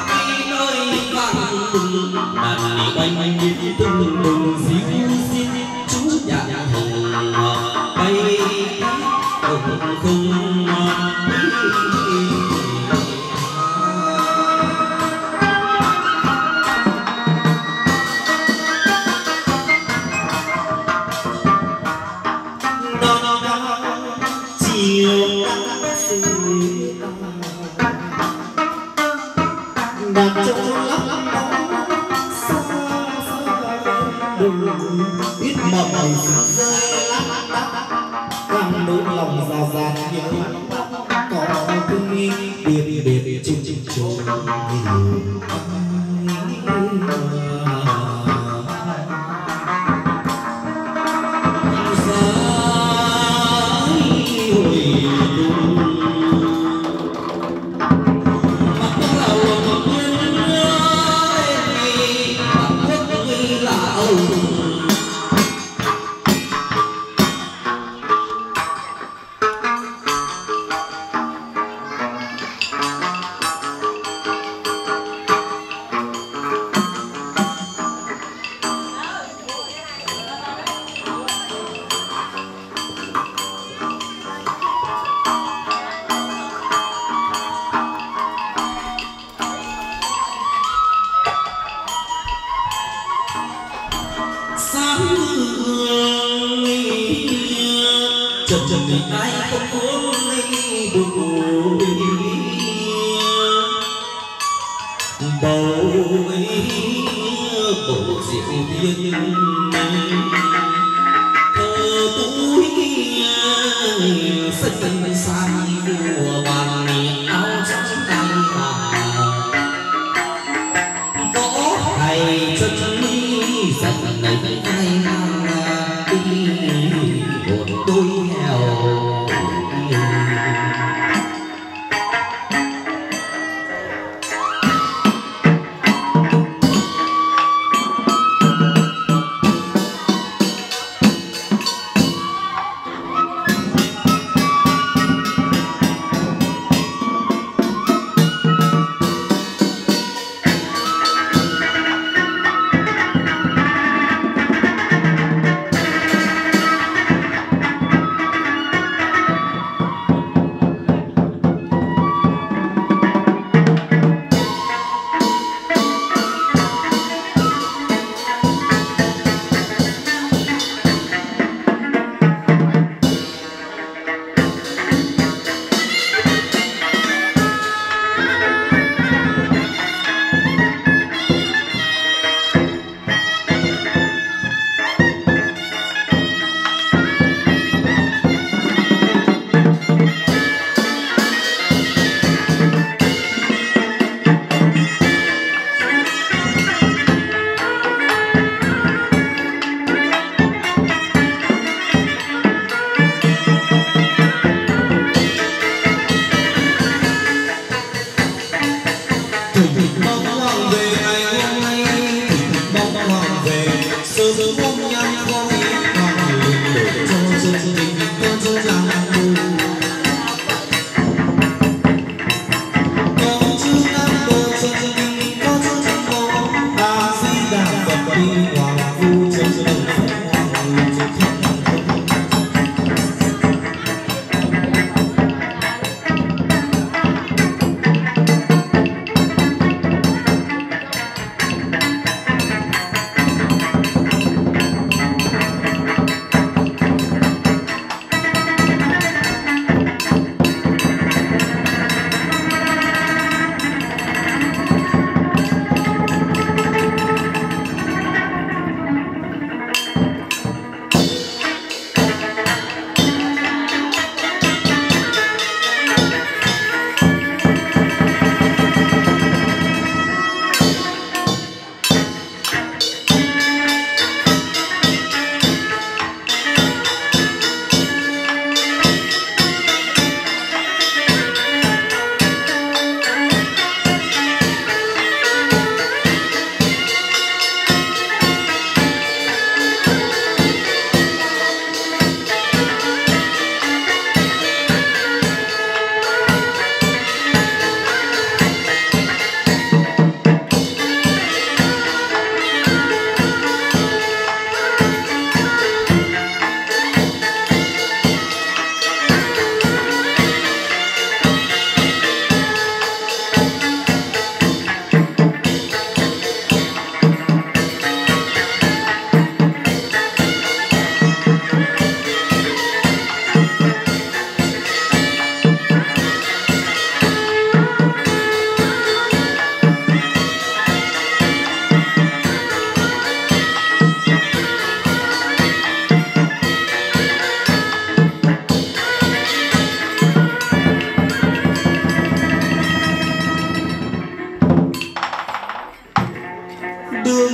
đàn đi quanh từng từng xíu xíu không biết mộng rơi lác đác càng nỗi lòng già dạt nhớ có thương biệt biệt chung chung chung chợt chợt vì ai không muốn lấy buồn bầu ấy bầu rượu thiên thơ túi sân san mùa bàn áo trắng tay võ hay chân dần này hai một đôi heo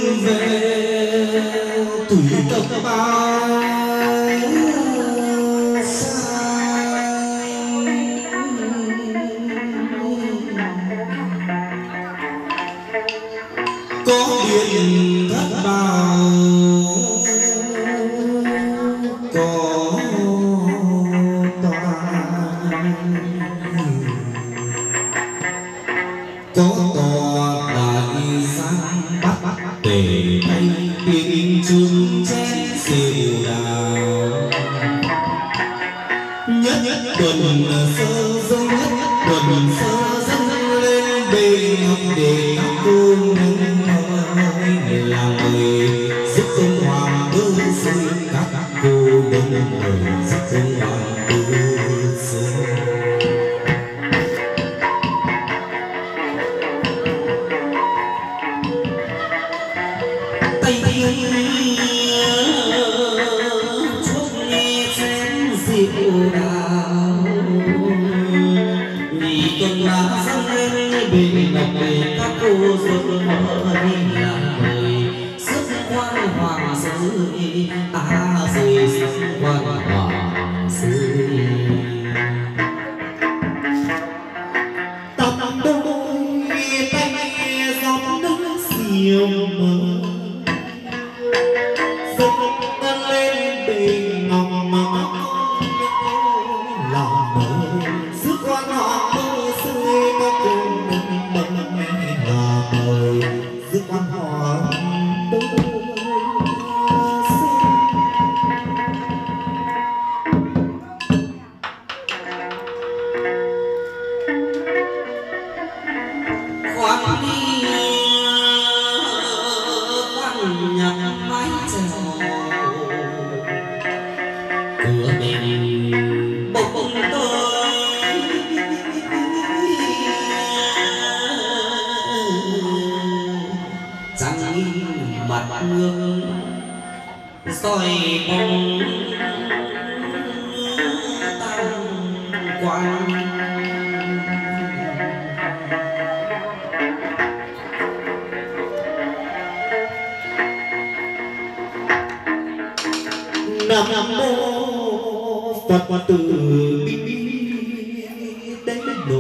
đường về thủy tộc bao có biển thất bào có có tòa đại giang bắt để tay tiếng chuông chén rượu đào nhất nhất tuần sơ dâng nhất tuần sơ dâng lên bên ngọc để cô nâng hơi là người giúp công hoàng tư rơi các cô nâng lời giúp công hoàng tư rơi tay chuốc nghe chén rượu đào vì tuần lá dâng lên bên ngọc để các cô ruột hơi là người sức quan hoàng rơi ta rơi sức quan hoàng rơi tầm đôi tay giọt nước diều mơ dâng lên bên ngọc lòng mơ sức quan hoàng mơ rơi các cô nâng bông là mời sức quan hoàng khoan đi khoan nhập mái chèo cửa bên bốc tôi trắng mặt hương soi bóng tăng quang nam mô Phật từ bi đến độ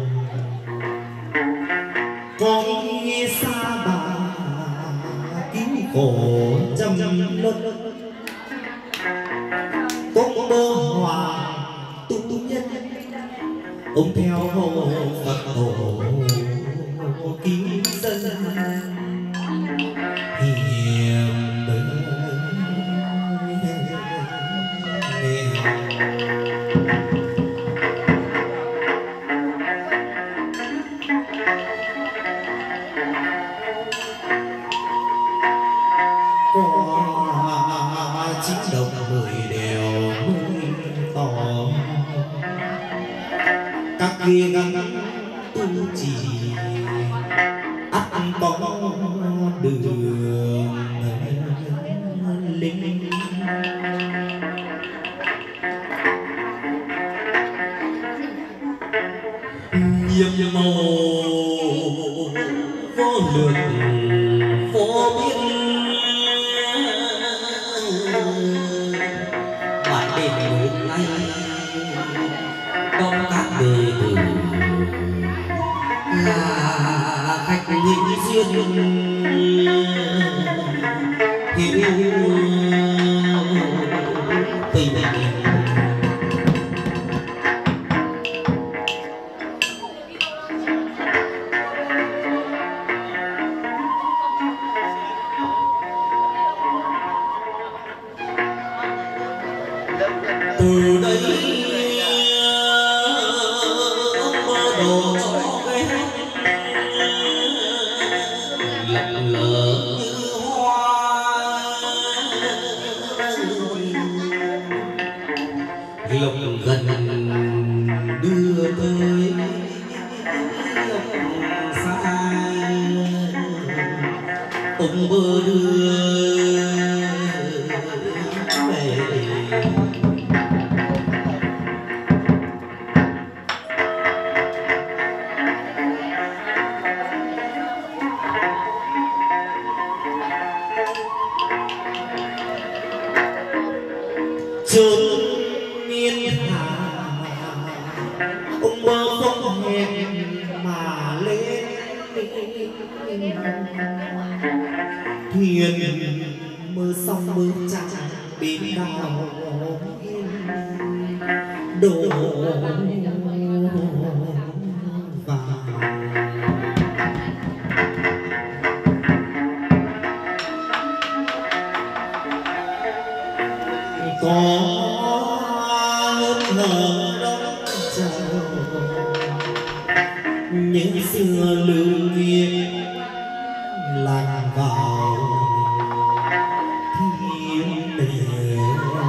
con xa bà cứu khổ trăm luân công bơ hòa tu nhân ông theo Phật tổ cứu dân hiền chín đồng mười đều nuôi to các kia gắn tu trì ắt có đường linh nhiệm màu vô lượng vô biên bản đền một ngày con các đệ tử là khách nghinh duyên hiểu tình từ đây ông mơ đồ cho cái lặng lờ như hoa lộc gần đưa tới lộc xa ông mơ đưa về chốn miên hà ông mơ không hẹn mà lên thuyền mơ xong mơ chẳng bên đào đổ vào có hớn hở đón chào những xưa lưu nghiệt lạc vào thiên để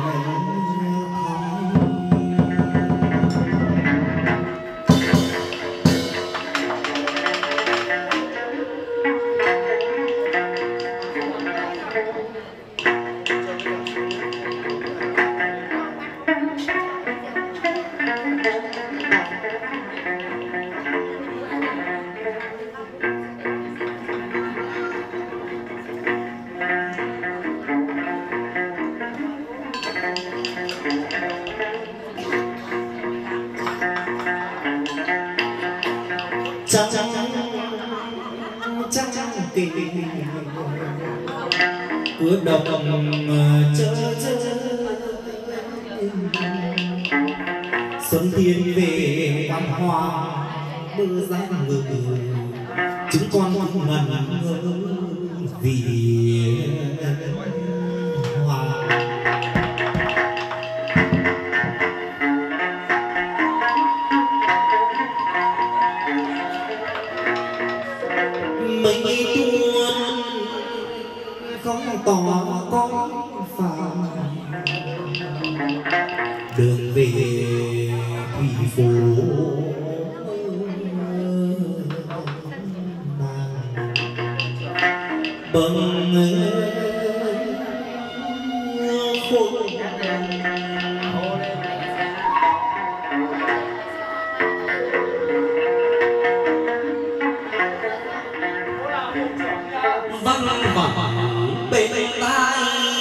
chắc chắc chắc chắc tình cứ độc chớ chớ xuân thiên về văn hoa mưa giăng ngừ chúng con cũng ngẩn ngơ vì hoa mấy tuôn không tỏ có phàm đường về thủy phố bâng khôn văng vẳng bên tai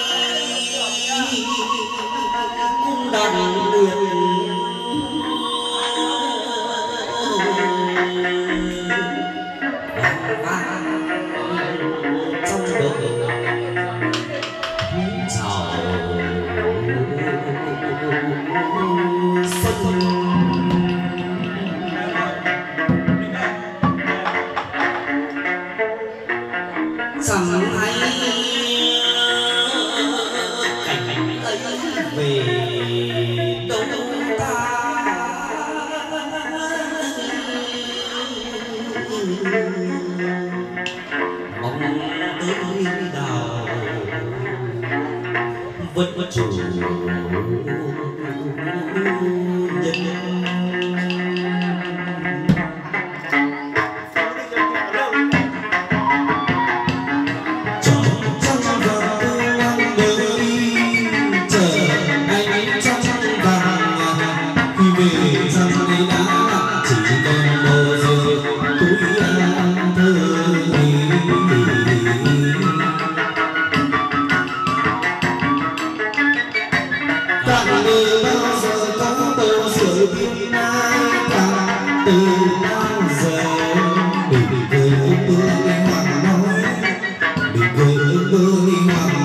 cung đàn luyện vang trong bờ chào xuân chẳng hay cảnh ấy về đâu ta mong tới đào vẫn chủ nhân Hãy subscribe cho kênh Ghiền Mì Gõ để không bỏ lỡ những video hấp dẫn.